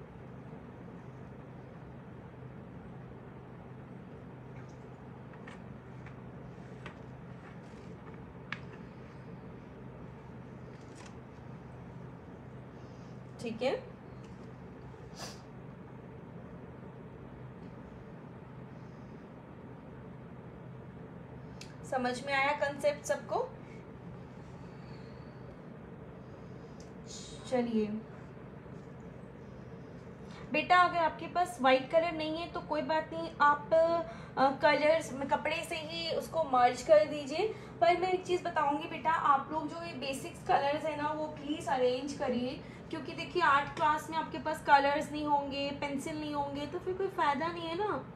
ठीक है, समझ में आया कंसेप्ट सबको? चलिए बेटा, अगर आपके पास वाइट कलर नहीं है तो कोई बात नहीं, आप कलर्स कपड़े से ही उसको मर्ज कर दीजिए। पर मैं एक चीज़ बताऊंगी बेटा, आप लोग जो ये बेसिक्स कलर्स है ना वो प्लीज़ अरेंज करिए, क्योंकि देखिए आर्ट क्लास में आपके पास कलर्स नहीं होंगे, पेंसिल नहीं होंगे, तो फिर कोई फ़ायदा नहीं है ना।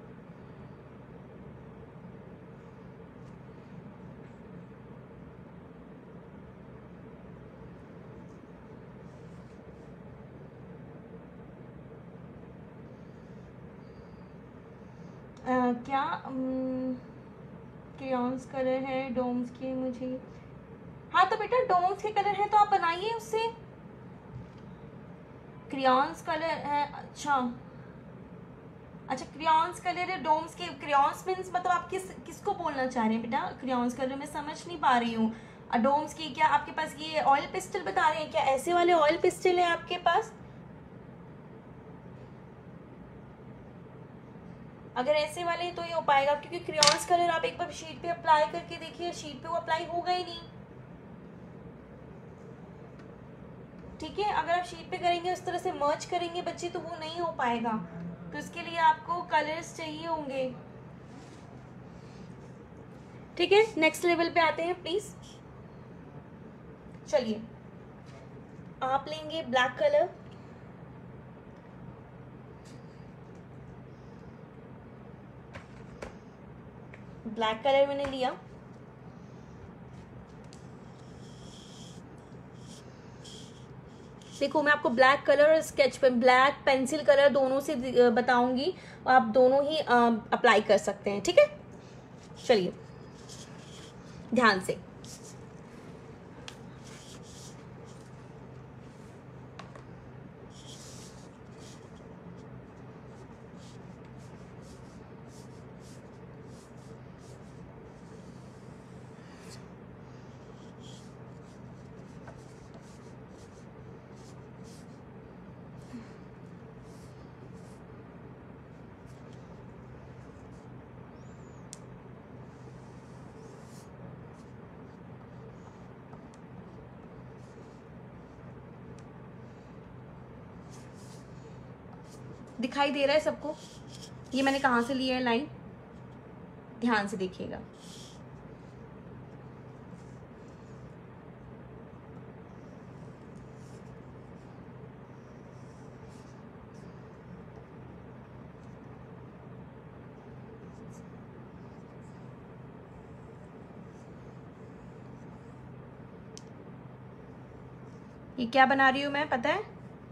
Uh, क्या क्रेयॉन्स कलर है डोम्स के मुझे? हाँ तो बेटा डोम्स के कलर है तो आप बनाइए उससे। क्रेयॉन्स कलर है, अच्छा अच्छा क्रेयॉन्स कलर है डोम्स के। क्रेयॉन्स मीन्स मतलब आप किस किसको बोलना चाह रहे हैं बेटा? क्रेयॉन्स कलर मैं समझ नहीं पा रही हूँ। डोम्स की क्या आपके पास ये ऑयल पिस्टल बता रहे हैं क्या? ऐसे वाले ऑयल पिस्टल है आपके पास? अगर ऐसे वाले तो ये हो पाएगा, क्योंकि क्रेयॉन्स कलर आप एक बार शीट पे अप्लाई करके देखिए, शीट पे वो अप्लाई होगा ही नहीं। ठीक है, अगर आप शीट पे करेंगे उस तरह से मर्ज करेंगे बच्चे तो वो नहीं हो पाएगा, तो इसके लिए आपको कलर्स चाहिए होंगे। ठीक है, नेक्स्ट लेवल पे आते हैं प्लीज। चलिए आप लेंगे ब्लैक कलर, ब्लैक कलर मैंने लिया। देखो मैं आपको ब्लैक कलर और sketch pen, black pencil colour दोनों से बताऊंगी, आप दोनों ही अप्लाई कर सकते हैं। ठीक है, चलिए ध्यान से। दिखाई दे रहा है सबको? ये मैंने कहाँ से लिया है लाइन, ध्यान से देखिएगा। ये क्या बना रही हूं मैं पता है?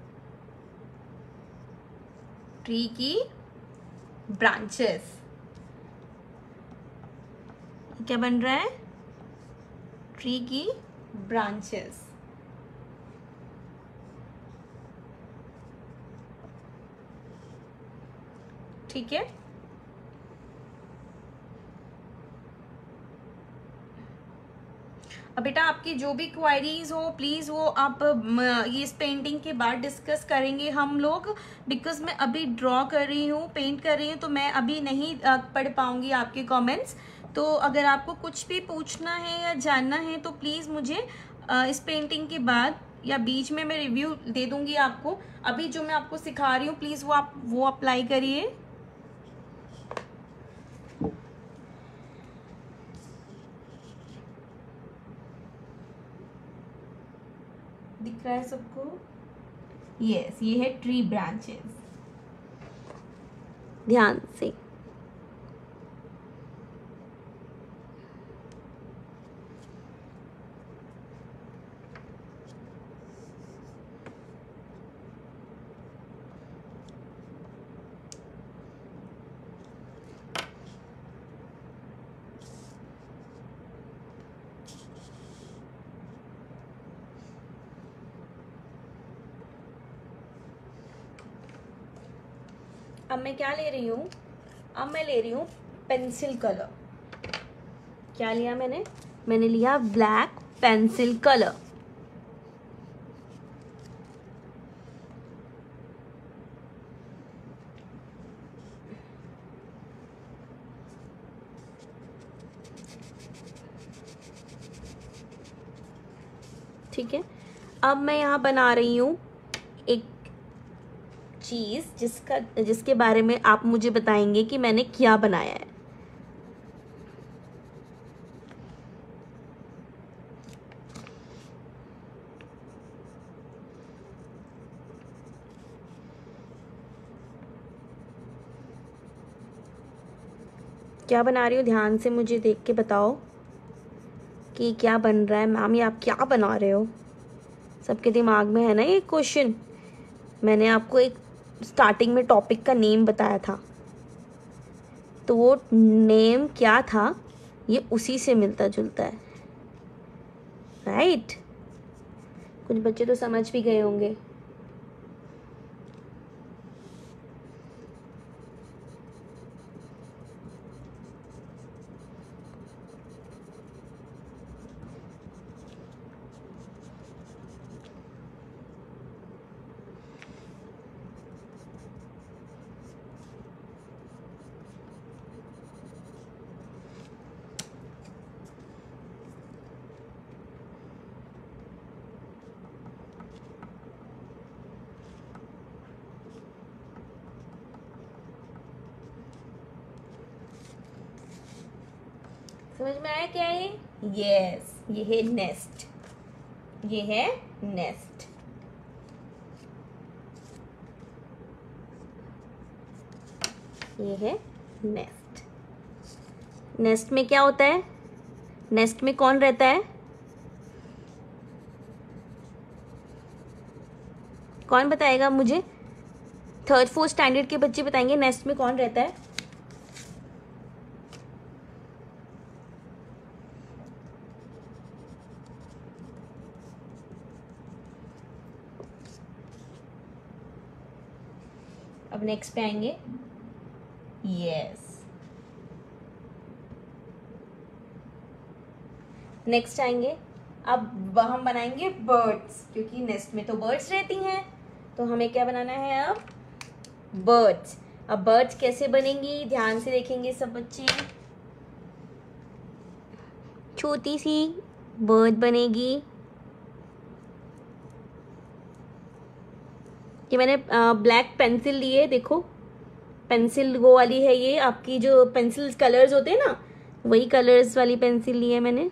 ट्री की ब्रांचेस। क्या बन रहा है? ट्री की ब्रांचेस। ठीक है, अब बेटा आपकी जो भी क्वायरीज हो प्लीज़ वो आप ये इस पेंटिंग के बाद डिस्कस करेंगे हम लोग, बिकॉज मैं अभी ड्रॉ कर रही हूँ, पेंट कर रही हूँ, तो मैं अभी नहीं पढ़ पाऊंगी आपके कमेंट्स। तो अगर आपको कुछ भी पूछना है या जानना है तो प्लीज़ मुझे इस पेंटिंग के बाद या बीच में मैं रिव्यू दे दूंगी आपको। अभी जो मैं आपको सिखा रही हूँ प्लीज़ वो आप वो अप्लाई करिए। दिख रहा है सबको? यस yes, ये है ट्री ब्रांचेस, ध्यान से। अब मैं क्या ले रही हूँ? अब मैं ले रही हूँ पेंसिल कलर। क्या लिया मैंने? मैंने लिया ब्लैक पेंसिल कलर। ठीक है, अब मैं यहाँ बना रही हूँ एक चीज़ जिसका जिसके बारे में आप मुझे बताएंगे कि मैंने क्या बनाया है। क्या बना रही हो, ध्यान से मुझे देख के बताओ कि क्या बन रहा है। मैम ये आप क्या बना रहे हो? सबके दिमाग में है ना ये क्वेश्चन। मैंने आपको एक स्टार्टिंग में टॉपिक का नेम बताया था, तो वो नेम क्या था ये उसी से मिलता जुलता है, राइट? कुछ बच्चे तो समझ भी गए होंगे। समझ में आया क्या है? यस, ये है नेस्ट, ये है नेस्ट। ये है नेस्ट। नेस्ट में क्या होता है? नेस्ट में कौन रहता है? कौन बताएगा मुझे? थर्ड फोर्थ स्टैंडर्ड के बच्चे बताएंगे नेस्ट में कौन रहता है। अब नेक्स्ट पे आएंगे। यस, नेक्स्ट आएंगे। अब हम बनाएंगे बर्ड्स, क्योंकि नेस्ट में तो बर्ड्स रहती हैं, तो हमें क्या बनाना है अब? बर्ड्स। अब बर्ड्स कैसे बनेंगी, ध्यान से देखेंगे सब बच्चे। छोटी सी बर्ड बनेगी। ये मैंने ब्लैक पेंसिल ली है, देखो पेंसिल वो वाली है, ये आपकी जो पेंसिल कलर्स होते हैं ना, वही कलर्स वाली पेंसिल ली है मैंने।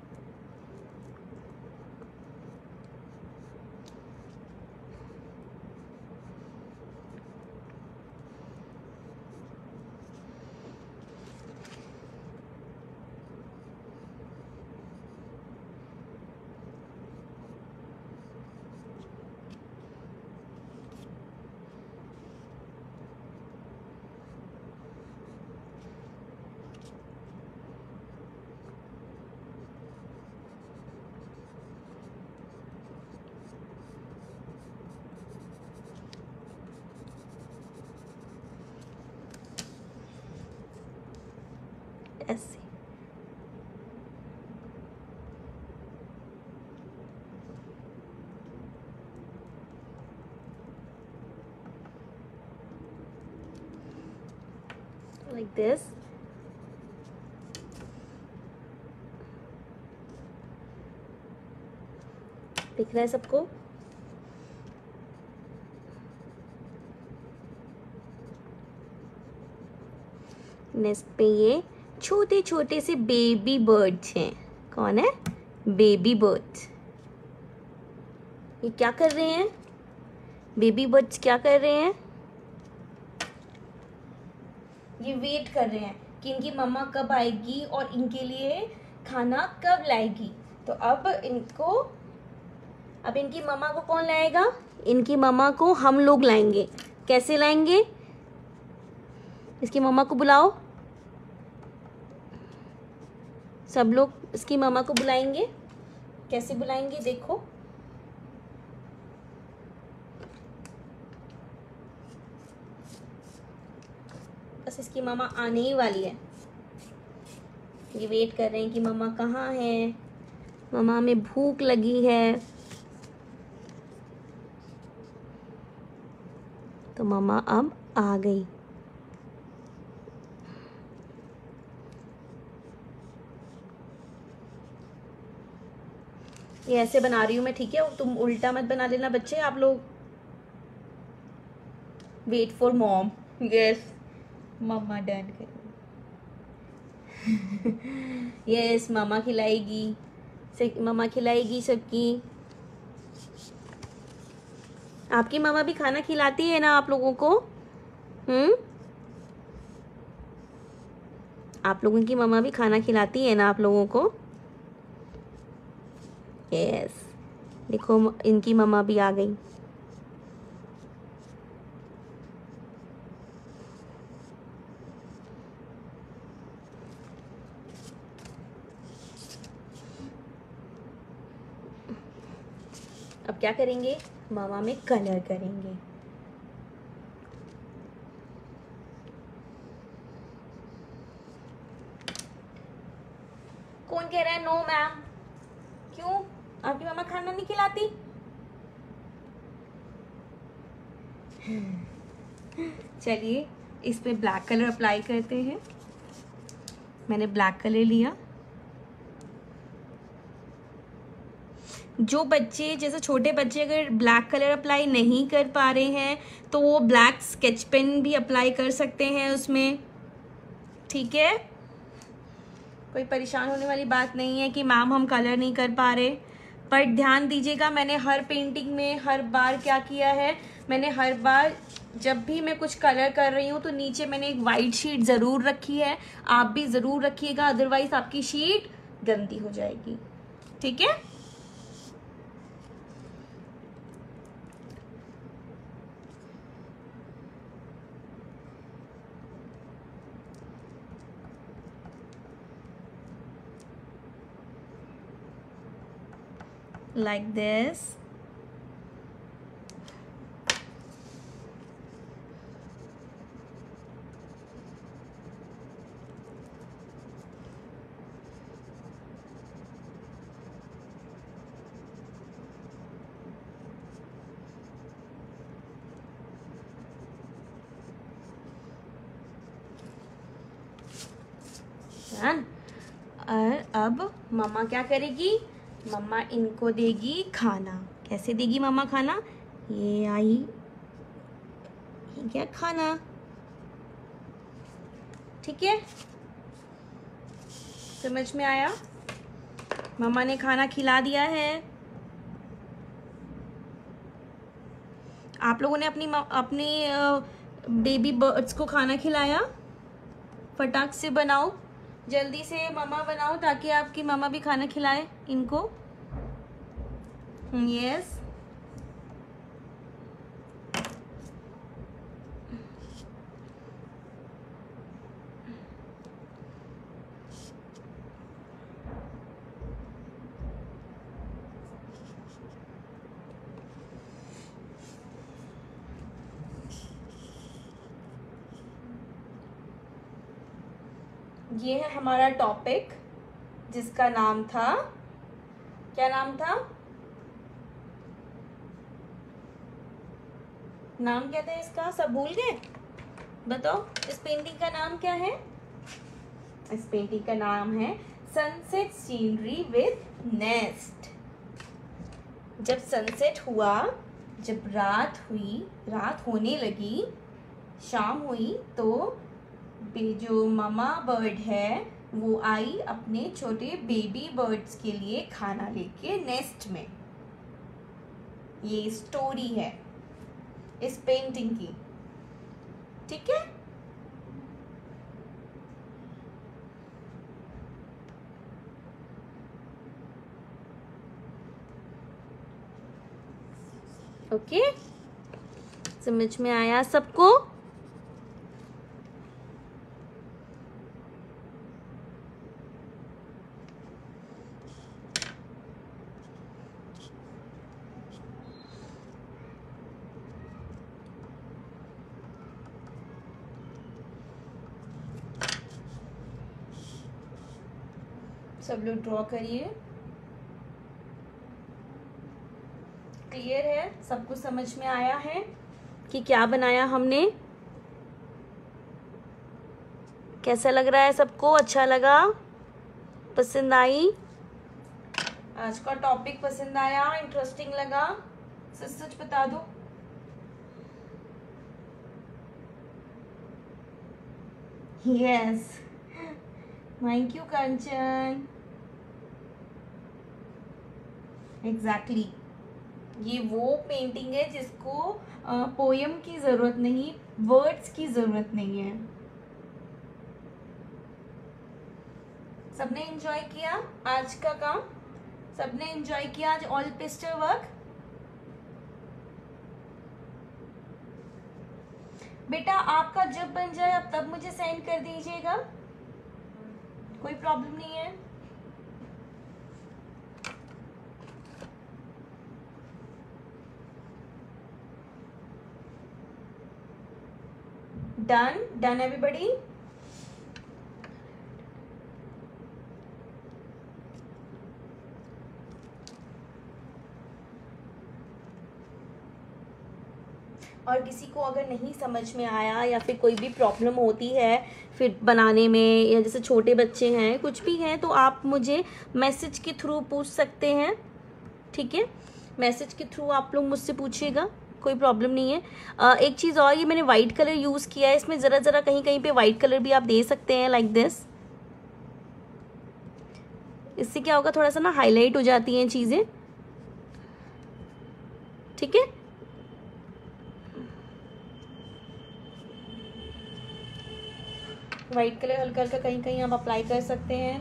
ऐसे like this। दिख रहा है सबको? नेक्स्ट पे ये छोटे छोटे से बेबी बर्ड्स हैं। कौन है? Baby birds. ये क्या कर रहे हैं? बेबी बर्ड्स क्या कर रहे हैं? ये वेट कर रहे हैं कि इनकी मम्मा कब आएगी और इनके लिए खाना कब लाएगी। तो अब इनको अब इनकी मम्मा को कौन लाएगा? इनकी मम्मा को हम लोग लाएंगे। कैसे लाएंगे? इसकी मम्मा को बुलाओ, सब लोग इसकी मम्मा को बुलाएंगे। कैसे बुलाएंगे देखो। बस इसकी मम्मा आने ही वाली है, ये वेट कर रहे हैं कि मम्मा कहाँ है, मम्मा हमें भूख लगी है। तो मम्मा अब आ गई। ये ऐसे बना रही हूँ मैं, ठीक है? तुम उल्टा मत बना लेना बच्चे आप लोग। Wait for mom. यस, मम्मा डन करेंगे। यस, मामा खिलाएगी, मम्मा खिलाएगी सबकी। आपकी मामा भी खाना खिलाती है ना आप लोगों को? हम्म, आप लोगों की मामा भी खाना खिलाती है ना आप लोगों को? यस, देखो इनकी मामा भी आ गई। अब क्या करेंगे? मामा में कलर करेंगे। कौन कह रहा है नो मैम? क्यों, आपकी मामा खाना नहीं खिलाती? चलिए इस पे ब्लैक कलर अप्लाई करते हैं। मैंने ब्लैक कलर लिया। जो बच्चे, जैसे छोटे बच्चे अगर ब्लैक कलर अप्लाई नहीं कर पा रहे हैं तो वो ब्लैक स्केच पेन भी अप्लाई कर सकते हैं उसमें, ठीक है? कोई परेशान होने वाली बात नहीं है कि मैम हम कलर नहीं कर पा रहे। पर ध्यान दीजिएगा, मैंने हर पेंटिंग में हर बार क्या किया है, मैंने हर बार जब भी मैं कुछ कलर कर रही हूँ तो नीचे मैंने एक वाइट शीट ज़रूर रखी है। आप भी ज़रूर रखिएगा, अदरवाइज आपकी शीट गंदी हो जाएगी, ठीक है? Like this. और अब मम्मा क्या करेगी? मम्मा इनको देगी खाना। कैसे देगी मम्मा खाना? ये आई, ये क्या खाना, ठीक है? समझ में आया? मम्मा ने खाना खिला दिया है। आप लोगों ने अपनी अपनी बेबी बर्ड्स को खाना खिलाया? फटाक से बनाओ, जल्दी से मम्मा बनाओ ताकि आपकी मम्मा भी खाना खिलाए इनको। यस, ये है हमारा टॉपिक जिसका नाम था, क्या नाम था? नाम क्या था इसका? सब भूल गए? बताओ इस पेंटिंग का नाम क्या है? इस पेंटिंग का नाम है सनसेट सीनरी विद नेस्ट। जब सनसेट हुआ, जब रात हुई, रात होने लगी, शाम हुई, तो जो मामा बर्ड है वो आई अपने छोटे बेबी बर्ड्स के लिए खाना लेके नेस्ट में। ये स्टोरी है इस पेंटिंग की, ठीक है? ओके, समझ में आया सबको? सब लोग ड्रॉ करिए। क्लियर है? सब कुछ समझ में आया है कि क्या बनाया हमने? कैसा लग रहा है सबको? अच्छा लगा? पसंद आई? आज का टॉपिक पसंद आया, इंटरेस्टिंग लगा? सच सच बता दो। Yes, thank you Kanchan. Exactly exactly. ये वो पेंटिंग है जिसको पोयम की जरूरत नहीं, वर्ड्स की जरूरत नहीं है। सबने एंजॉय किया आज का काम? सबने एंजॉय किया आज ऑयल पेस्टल वर्क? बेटा आपका जब बन जाए अब तब मुझे सेंड कर दीजिएगा, कोई प्रॉब्लम नहीं है। Done done everybody. और किसी को अगर नहीं समझ में आया या फिर कोई भी प्रॉब्लम होती है फिर बनाने में, या जैसे छोटे बच्चे हैं कुछ भी हैं, तो आप मुझे मैसेज के थ्रू पूछ सकते हैं, ठीक है? मैसेज के थ्रू आप लोग मुझसे पूछिएगा, कोई प्रॉब्लम नहीं है। आ, एक चीज़ और, ये मैंने वाइट कलर यूज़ किया है, इसमें ज़रा ज़रा कहीं कहीं पे वाइट कलर भी आप दे सकते हैं, लाइक दिस। इससे क्या होगा, थोड़ा सा ना हाईलाइट हो जाती हैं चीज़ें, ठीक है? वाइट कलर हल्का हल्का कहीं कहीं आप अप्लाई कर सकते हैं,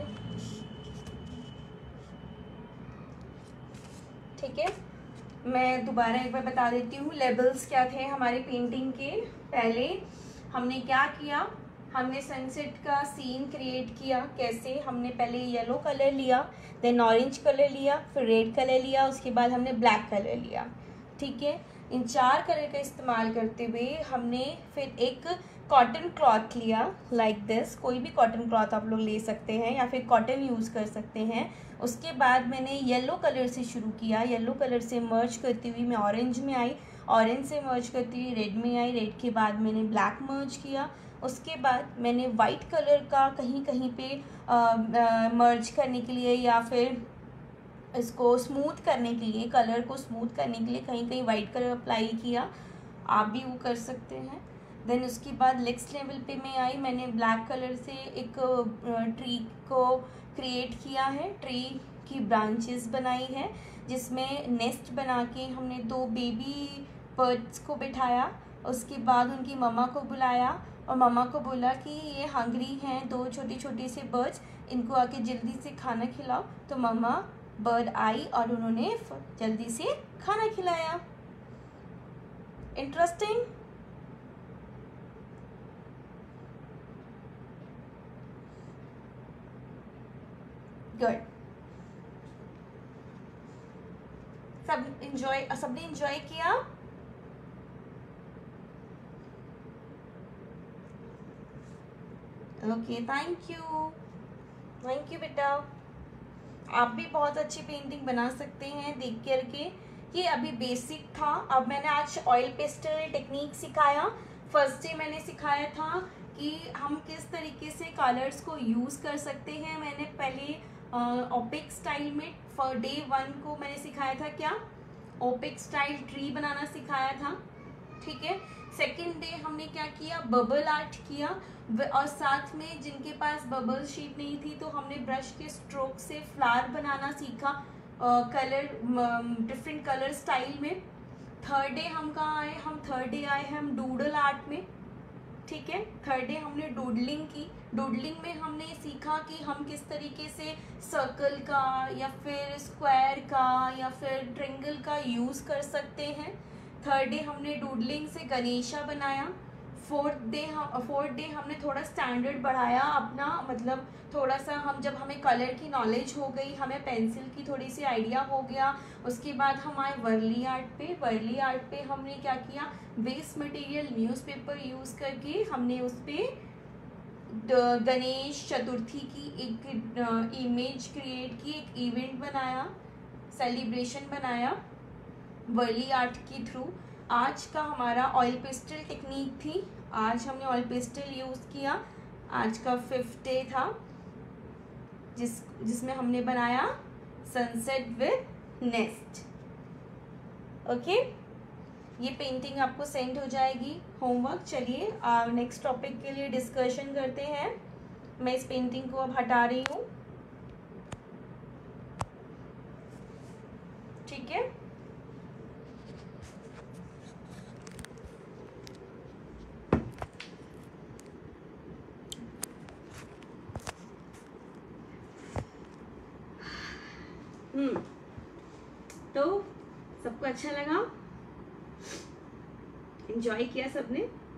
ठीक है? मैं दोबारा एक बार बता देती हूँ लेबल्स क्या थे हमारे पेंटिंग के। पहले हमने क्या किया, हमने सनसेट का सीन क्रिएट किया। कैसे? हमने पहले येलो कलर लिया, देन ऑरेंज कलर लिया, फिर रेड कलर लिया, उसके बाद हमने ब्लैक कलर लिया, ठीक है? इन चार कलर का इस्तेमाल करते हुए हमने फिर एक कॉटन क्लॉथ लिया, लाइक दिस। कोई भी कॉटन क्लॉथ आप लोग ले सकते हैं या फिर कॉटन यूज़ कर सकते हैं। उसके बाद मैंने येलो कलर से शुरू किया, येलो कलर से मर्ज करती हुई मैं ऑरेंज में आई, ऑरेंज से मर्ज करती हुई रेड में आई, रेड के बाद मैंने ब्लैक मर्ज किया। उसके बाद मैंने वाइट कलर का कहीं कहीं पे आ, आ, मर्ज करने के लिए या फिर इसको स्मूथ करने के लिए, कलर को स्मूथ करने के लिए कहीं कहीं वाइट कलर अप्लाई किया, आप भी वो कर सकते हैं। देन उसके बाद नेक्स्ट लेवल पे मैं आई, मैंने ब्लैक कलर से एक ट्री को क्रिएट किया है, ट्री की ब्रांचेस बनाई है, जिसमें नेस्ट बना के हमने दो बेबी बर्ड्स को बिठाया। उसके बाद उनकी मम्मा को बुलाया और मम्मा को बोला कि ये हंग्री हैं दो छोटी छोटी से बर्ड्स, इनको आके जल्दी से खाना खिलाओ। तो मम्मा बर्ड आई और उन्होंने जल्दी से खाना खिलाया। इंटरेस्टिंग। गुड। सब इंजॉय, सबने इंजॉय किया? Okay, thank you, thank you बेटा। आप भी बहुत अच्छी पेंटिंग बना सकते हैं देख करके। ये अभी बेसिक था, अब मैंने आज ऑयल पेस्टल टेक्निक सिखाया। फर्स्ट डे मैंने सिखाया था कि हम किस तरीके से कलर्स को यूज़ कर सकते हैं। मैंने पहले ओपेक स्टाइल में फॉर डे वन को मैंने सिखाया था क्या, ओपेक स्टाइल ट्री बनाना सिखाया था, ठीक है? सेकेंड डे हमने क्या किया, बबल आर्ट किया, और साथ में जिनके पास बबल शीट नहीं थी तो हमने ब्रश के स्ट्रोक से फ्लावर बनाना सीखा, कलर डिफरेंट कलर स्टाइल में। थर्ड डे हम कहाँ आए, हम थर्ड डे आए हैं हम डूडल आर्ट में, ठीक है? थर्ड डे हमने डूडलिंग की। डूडलिंग में हमने सीखा कि हम किस तरीके से सर्कल का या फिर स्क्वायर का या फिर ट्रायंगल का यूज़ कर सकते हैं। थर्ड डे हमने डूडलिंग से गणेशा बनाया। फोर्थ डे हम फोर्थ डे हमने थोड़ा स्टैंडर्ड बढ़ाया अपना, मतलब थोड़ा सा हम जब हमें कलर की नॉलेज हो गई, हमें पेंसिल की थोड़ी सी आइडिया हो गया, उसके बाद हम आए वर्ली आर्ट पे। वर्ली आर्ट पे हमने क्या किया, वेस्ट मटेरियल न्यूज़पेपर यूज़ करके हमने उस पर गणेश चतुर्थी की एक इमेज क्रिएट की, एक इवेंट बनाया, सेलिब्रेशन बनाया वर्ली आर्ट के थ्रू। आज का हमारा ऑयल पेस्टल टेक्निक थी, आज हमने ऑयल पेस्टल यूज़ किया। आज का फिफ्थ डे था जिस जिसमें हमने बनाया सनसेट विद नेस्ट। ओके, ये पेंटिंग आपको सेंड हो जाएगी होमवर्क। चलिए नेक्स्ट टॉपिक के लिए डिस्कशन करते हैं। मैं इस पेंटिंग को अब हटा रही हूँ, ठीक है। हम्म तो सबको अच्छा लगा, एंजॉय किया सबने,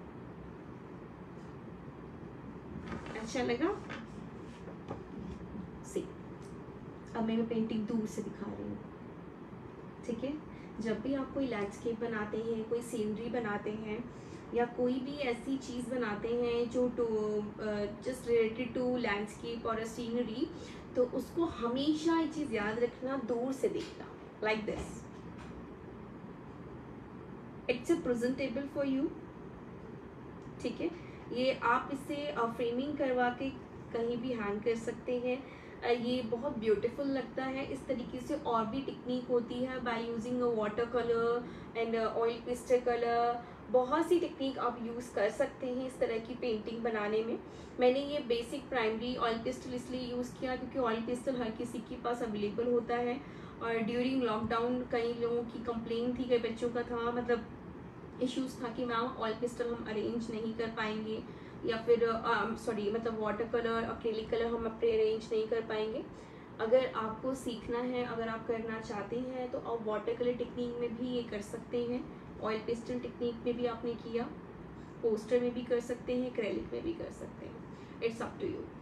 अच्छा लगा। सी अब मैं पेंटिंग दूर से दिखा रही हूँ, ठीक है। जब भी आप कोई लैंडस्केप बनाते हैं, कोई सीनरी बनाते हैं, या कोई भी ऐसी चीज़ बनाते हैं जो to just related to landscape और सीनरी, तो उसको हमेशा एक चीज़ याद रखना, दूर से देखना, like this. It's a presentable for you, ठीक है। ये आप इसे फ्रेमिंग करवा के कहीं भी हैंग कर सकते हैं। ये बहुत ब्यूटीफुल लगता है। इस तरीके से और भी टेक्निक होती है, by using a water colour and oil pastel colour. बहुत सी टेक्निक आप यूज़ कर सकते हैं इस तरह की पेंटिंग बनाने में। मैंने ये बेसिक प्राइमरी ऑयल पेस्टल इसलिए यूज़ किया क्योंकि ऑयल पेस्टल हर किसी के पास अवेलेबल होता है, और ड्यूरिंग लॉकडाउन कई लोगों की कंप्लेन थी, कई बच्चों का था मतलब इश्यूज़ था कि मैम ऑयल पेस्टल हम अरेंज नहीं कर पाएंगे, या फिर सॉरी uh, मतलब वाटर कलर एक्रिलिक कलर हम अपने अरेंज नहीं कर पाएंगे। अगर आपको सीखना है, अगर आप करना चाहते हैं, तो आप वाटर कलर टेक्निक में भी ये कर सकते हैं, ऑयल पेस्टल टेक्निक में भी आपने किया, पोस्टर में भी कर सकते हैं, एक्रिलिक में भी कर सकते हैं। इट्स अप टू यू,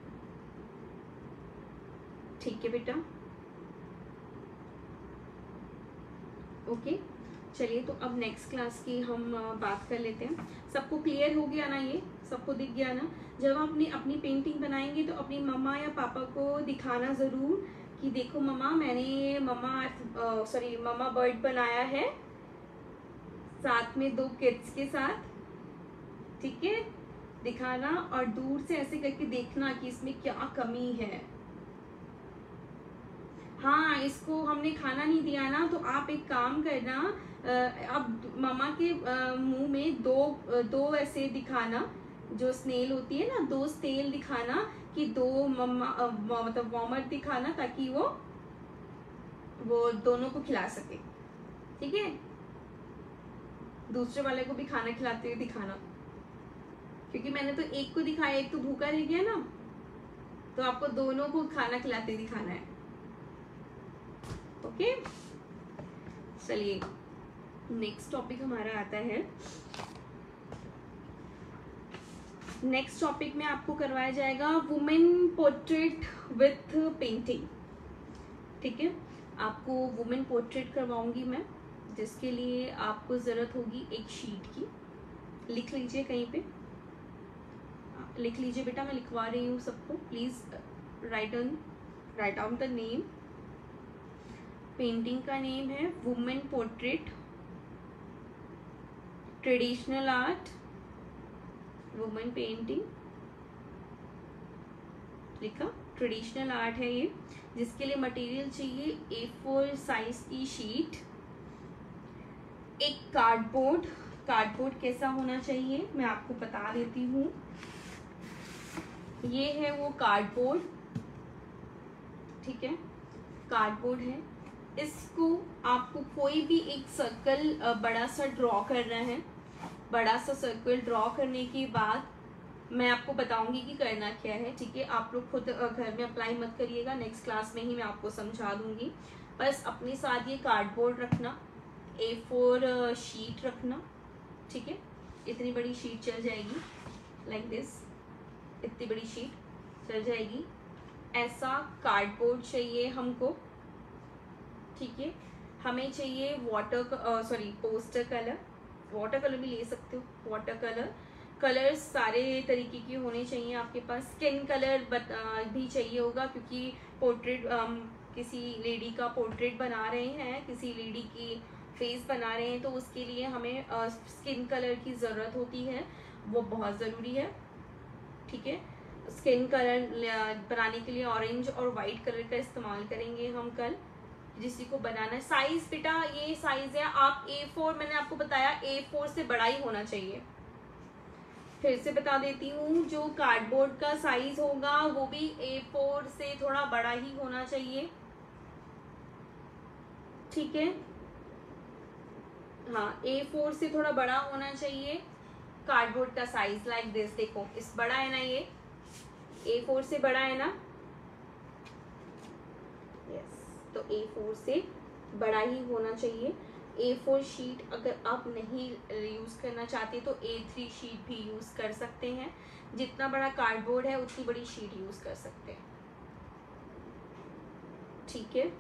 ठीक है बेटा। ओके, चलिए तो अब नेक्स्ट क्लास की हम बात कर लेते हैं। सबको क्लियर हो गया ना, ये सबको दिख गया ना। जब आप अपनी अपनी पेंटिंग बनाएंगे तो अपनी मम्मा या पापा को दिखाना ज़रूर कि देखो मम्मा, मैंने मम्मा सॉरी मम्मा बर्ड बनाया है, साथ में दो किड्स के साथ, ठीक है। दिखाना और दूर से ऐसे करके देखना कि इसमें क्या कमी है। हाँ, इसको हमने खाना नहीं दिया ना, तो आप एक काम करना, अब मामा के मुंह में दो दो ऐसे दिखाना, जो स्नेल होती है ना, दो स्नेल दिखाना कि दो मम्मा मतलब वार्मर दिखाना, ताकि वो वो दोनों को खिला सके, ठीक है। दूसरे वाले को भी खाना खिलाते हुए दिखाना, क्योंकि मैंने तो एक को दिखाया, एक तो भूखा रह गया ना, तो आपको दोनों को खाना खिलाते दिखाना है। ओके, चलिए नेक्स्ट टॉपिक हमारा आता है। नेक्स्ट टॉपिक में आपको करवाया जाएगा वुमेन पोर्ट्रेट विथ पेंटिंग, ठीक है। आपको वुमेन पोर्ट्रेट करवाऊंगी मैं, जिसके लिए आपको ज़रूरत होगी एक शीट की। लिख लीजिए, कहीं पे लिख लीजिए बेटा, मैं लिखवा रही हूँ सबको। Please write on write down the name. Painting का नेम है women portrait, traditional art, women painting, लिखा। ट्रेडिशनल आर्ट है ये, जिसके लिए मटेरियल चाहिए ए फोर साइज की शीट, एक कार्डबोर्ड। कार्डबोर्ड कैसा होना चाहिए मैं आपको बता देती हूँ। ये है वो कार्डबोर्ड, ठीक है, कार्डबोर्ड है। इसको आपको कोई भी एक सर्कल बड़ा सा ड्रॉ करना है। बड़ा सा सर्कल ड्रॉ करने के बाद मैं आपको बताऊंगी कि करना क्या है, ठीक है। आप लोग खुद घर में अप्लाई मत करिएगा, नेक्स्ट क्लास में ही मैं आपको समझा दूंगी। बस अपने साथ ये कार्डबोर्ड रखना, ए फोर शीट रखना, ठीक है। इतनी बड़ी शीट चल जाएगी, लाइक दिस, इतनी बड़ी शीट चल जाएगी। ऐसा कार्डबोर्ड चाहिए हमको, ठीक है। हमें चाहिए water sorry poster colour, water colour भी ले सकते हो, वाटर कलर। कलर्स सारे तरीके के होने चाहिए आपके पास। स्किन कलर भी चाहिए होगा, क्योंकि पोर्ट्रेट किसी लेडी का पोर्ट्रेट बना रहे हैं, किसी लेडी की फेस बना रहे हैं, तो उसके लिए हमें स्किन कलर की ज़रूरत होती है, वो बहुत ज़रूरी है, ठीक है। स्किन कलर बनाने के लिए ऑरेंज और वाइट कलर का इस्तेमाल करेंगे हम कल, जिसी को बनाना है। साइज बेटा ये साइज है, आप ए फोर, मैंने आपको बताया ए फोर से बड़ा ही होना चाहिए। फिर से बता देती हूँ, जो कार्डबोर्ड का साइज होगा वो भी ए फोर से थोड़ा बड़ा ही होना चाहिए, ठीक है। हाँ, ए फोर से थोड़ा बड़ा होना चाहिए कार्डबोर्ड का साइज, लाइक दिस। देखो इस बड़ा है ना, ये ए फोर से बड़ा है ना, यस, तो ए फोर से बड़ा ही होना चाहिए। ए फोर शीट अगर आप नहीं यूज करना चाहते तो ए थ्री शीट भी यूज कर सकते हैं। जितना बड़ा कार्डबोर्ड है उतनी बड़ी शीट यूज कर सकते हैं, ठीक है।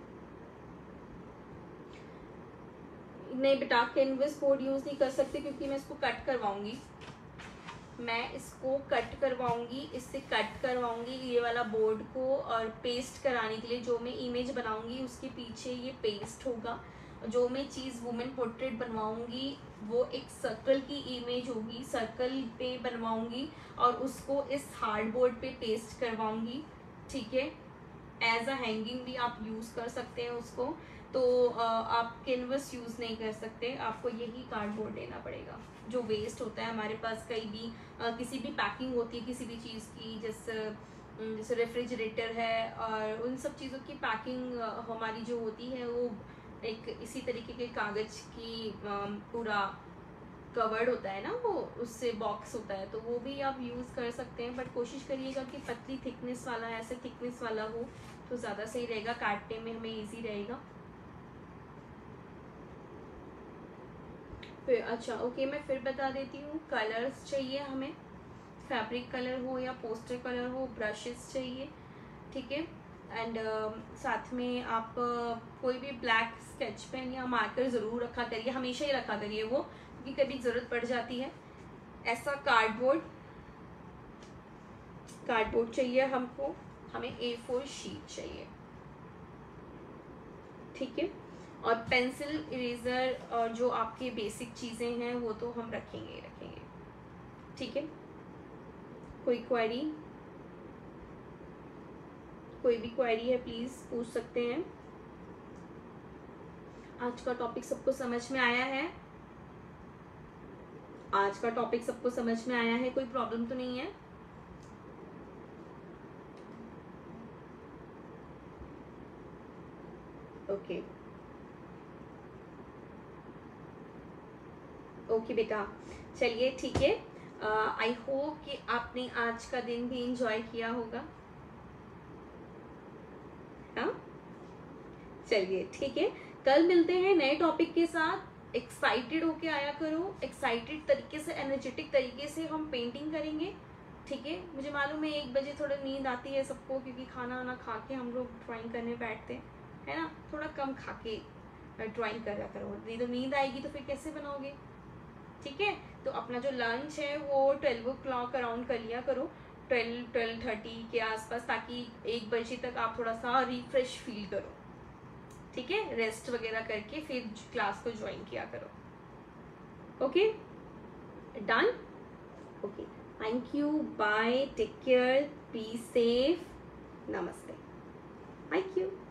नहीं बेटा कैनवस बोर्ड यूज नहीं कर सकते क्योंकि मैं इसको कट करवाऊंगी, मैं इसको कट करवाऊंगी, इससे कट करवाऊंगी ये वाला बोर्ड को, और पेस्ट कराने के लिए जो मैं इमेज बनाऊंगी उसके पीछे ये पेस्ट होगा। जो मैं चीज़ वुमेन पोर्ट्रेट बनवाऊंगी वो एक सर्कल की इमेज होगी, सर्कल पे बनवाऊंगी और उसको इस हार्ड बोर्ड पे पेस्ट करवाऊंगी, ठीक है। एज अ हैंगिंग भी आप यूज़ कर सकते हैं उसको, तो आप कैनवस यूज़ नहीं कर सकते, आपको यही कार्डबोर्ड लेना पड़ेगा। जो वेस्ट होता है हमारे पास, कहीं भी आ, किसी भी पैकिंग होती है किसी भी चीज़ की, जैसे जैसे रेफ्रिजरेटर है, और उन सब चीज़ों की पैकिंग हमारी जो होती है वो एक इसी तरीके के कागज़ की पूरा कवर्ड होता है ना, वो उससे बॉक्स होता है, तो वो भी आप यूज़ कर सकते हैं। बट कोशिश करिएगा कि पतली थिकनेस वाला, ऐसे थिकनेस वाला हो तो ज़्यादा सही रहेगा, काटने में हमें इजी रहेगा। फिर अच्छा ओके, मैं फिर बता देती हूँ, कलर्स चाहिए हमें, फैब्रिक कलर हो या पोस्टर कलर हो, ब्रशेस चाहिए, ठीक है। एंड uh, साथ में आप uh, कोई भी ब्लैक स्केच पेन या मार्कर ज़रूर रखा करिए, हमेशा ही रखा करिए वो, क्योंकि कभी ज़रूरत पड़ जाती है। ऐसा कार्डबोर्ड कार्डबोर्ड चाहिए हमको, हमें ए फोर शीट चाहिए, ठीक है। और पेंसिल, इरेजर और जो आपके बेसिक चीज़ें हैं वो तो हम रखेंगे रखेंगे ठीक है। कोई क्वेरी, कोई भी क्वेरी है प्लीज़ पूछ सकते हैं। आज का टॉपिक सबको समझ में आया है? आज का टॉपिक सबको समझ में आया है? कोई प्रॉब्लम तो नहीं है? ओके ओके बेटा, चलिए ठीक है। आई होप कि आपने आज का दिन भी एंजॉय किया होगा। हाँ चलिए ठीक है, कल मिलते हैं नए टॉपिक के साथ। एक्साइटेड होके आया करो, एक्साइटेड तरीके से, एनर्जेटिक तरीके से हम पेंटिंग करेंगे, ठीक है। मुझे मालूम है एक बजे थोड़ा नींद आती है सबको, क्योंकि खाना वाना खा के हम लोग ड्राइंग करने बैठते हैं, है ना। थोड़ा कम खा के ड्राइंग करा करो, नहीं तो नींद आएगी तो फिर कैसे बनाओगे, ठीक है। तो अपना जो लंच है वो ट्वेल्व ओ क्लॉक अराउंड कर लिया करो, ट्वेल्व ट्वेल्व थर्टी के आसपास, ताकि एक बजे तक आप थोड़ा सा रिफ्रेश फील करो, ठीक है। रेस्ट वगैरह करके फिर क्लास को ज्वाइन किया करो। Okay done, okay, thank you, bye, take care, be safe, नमस्ते, थैंक यू।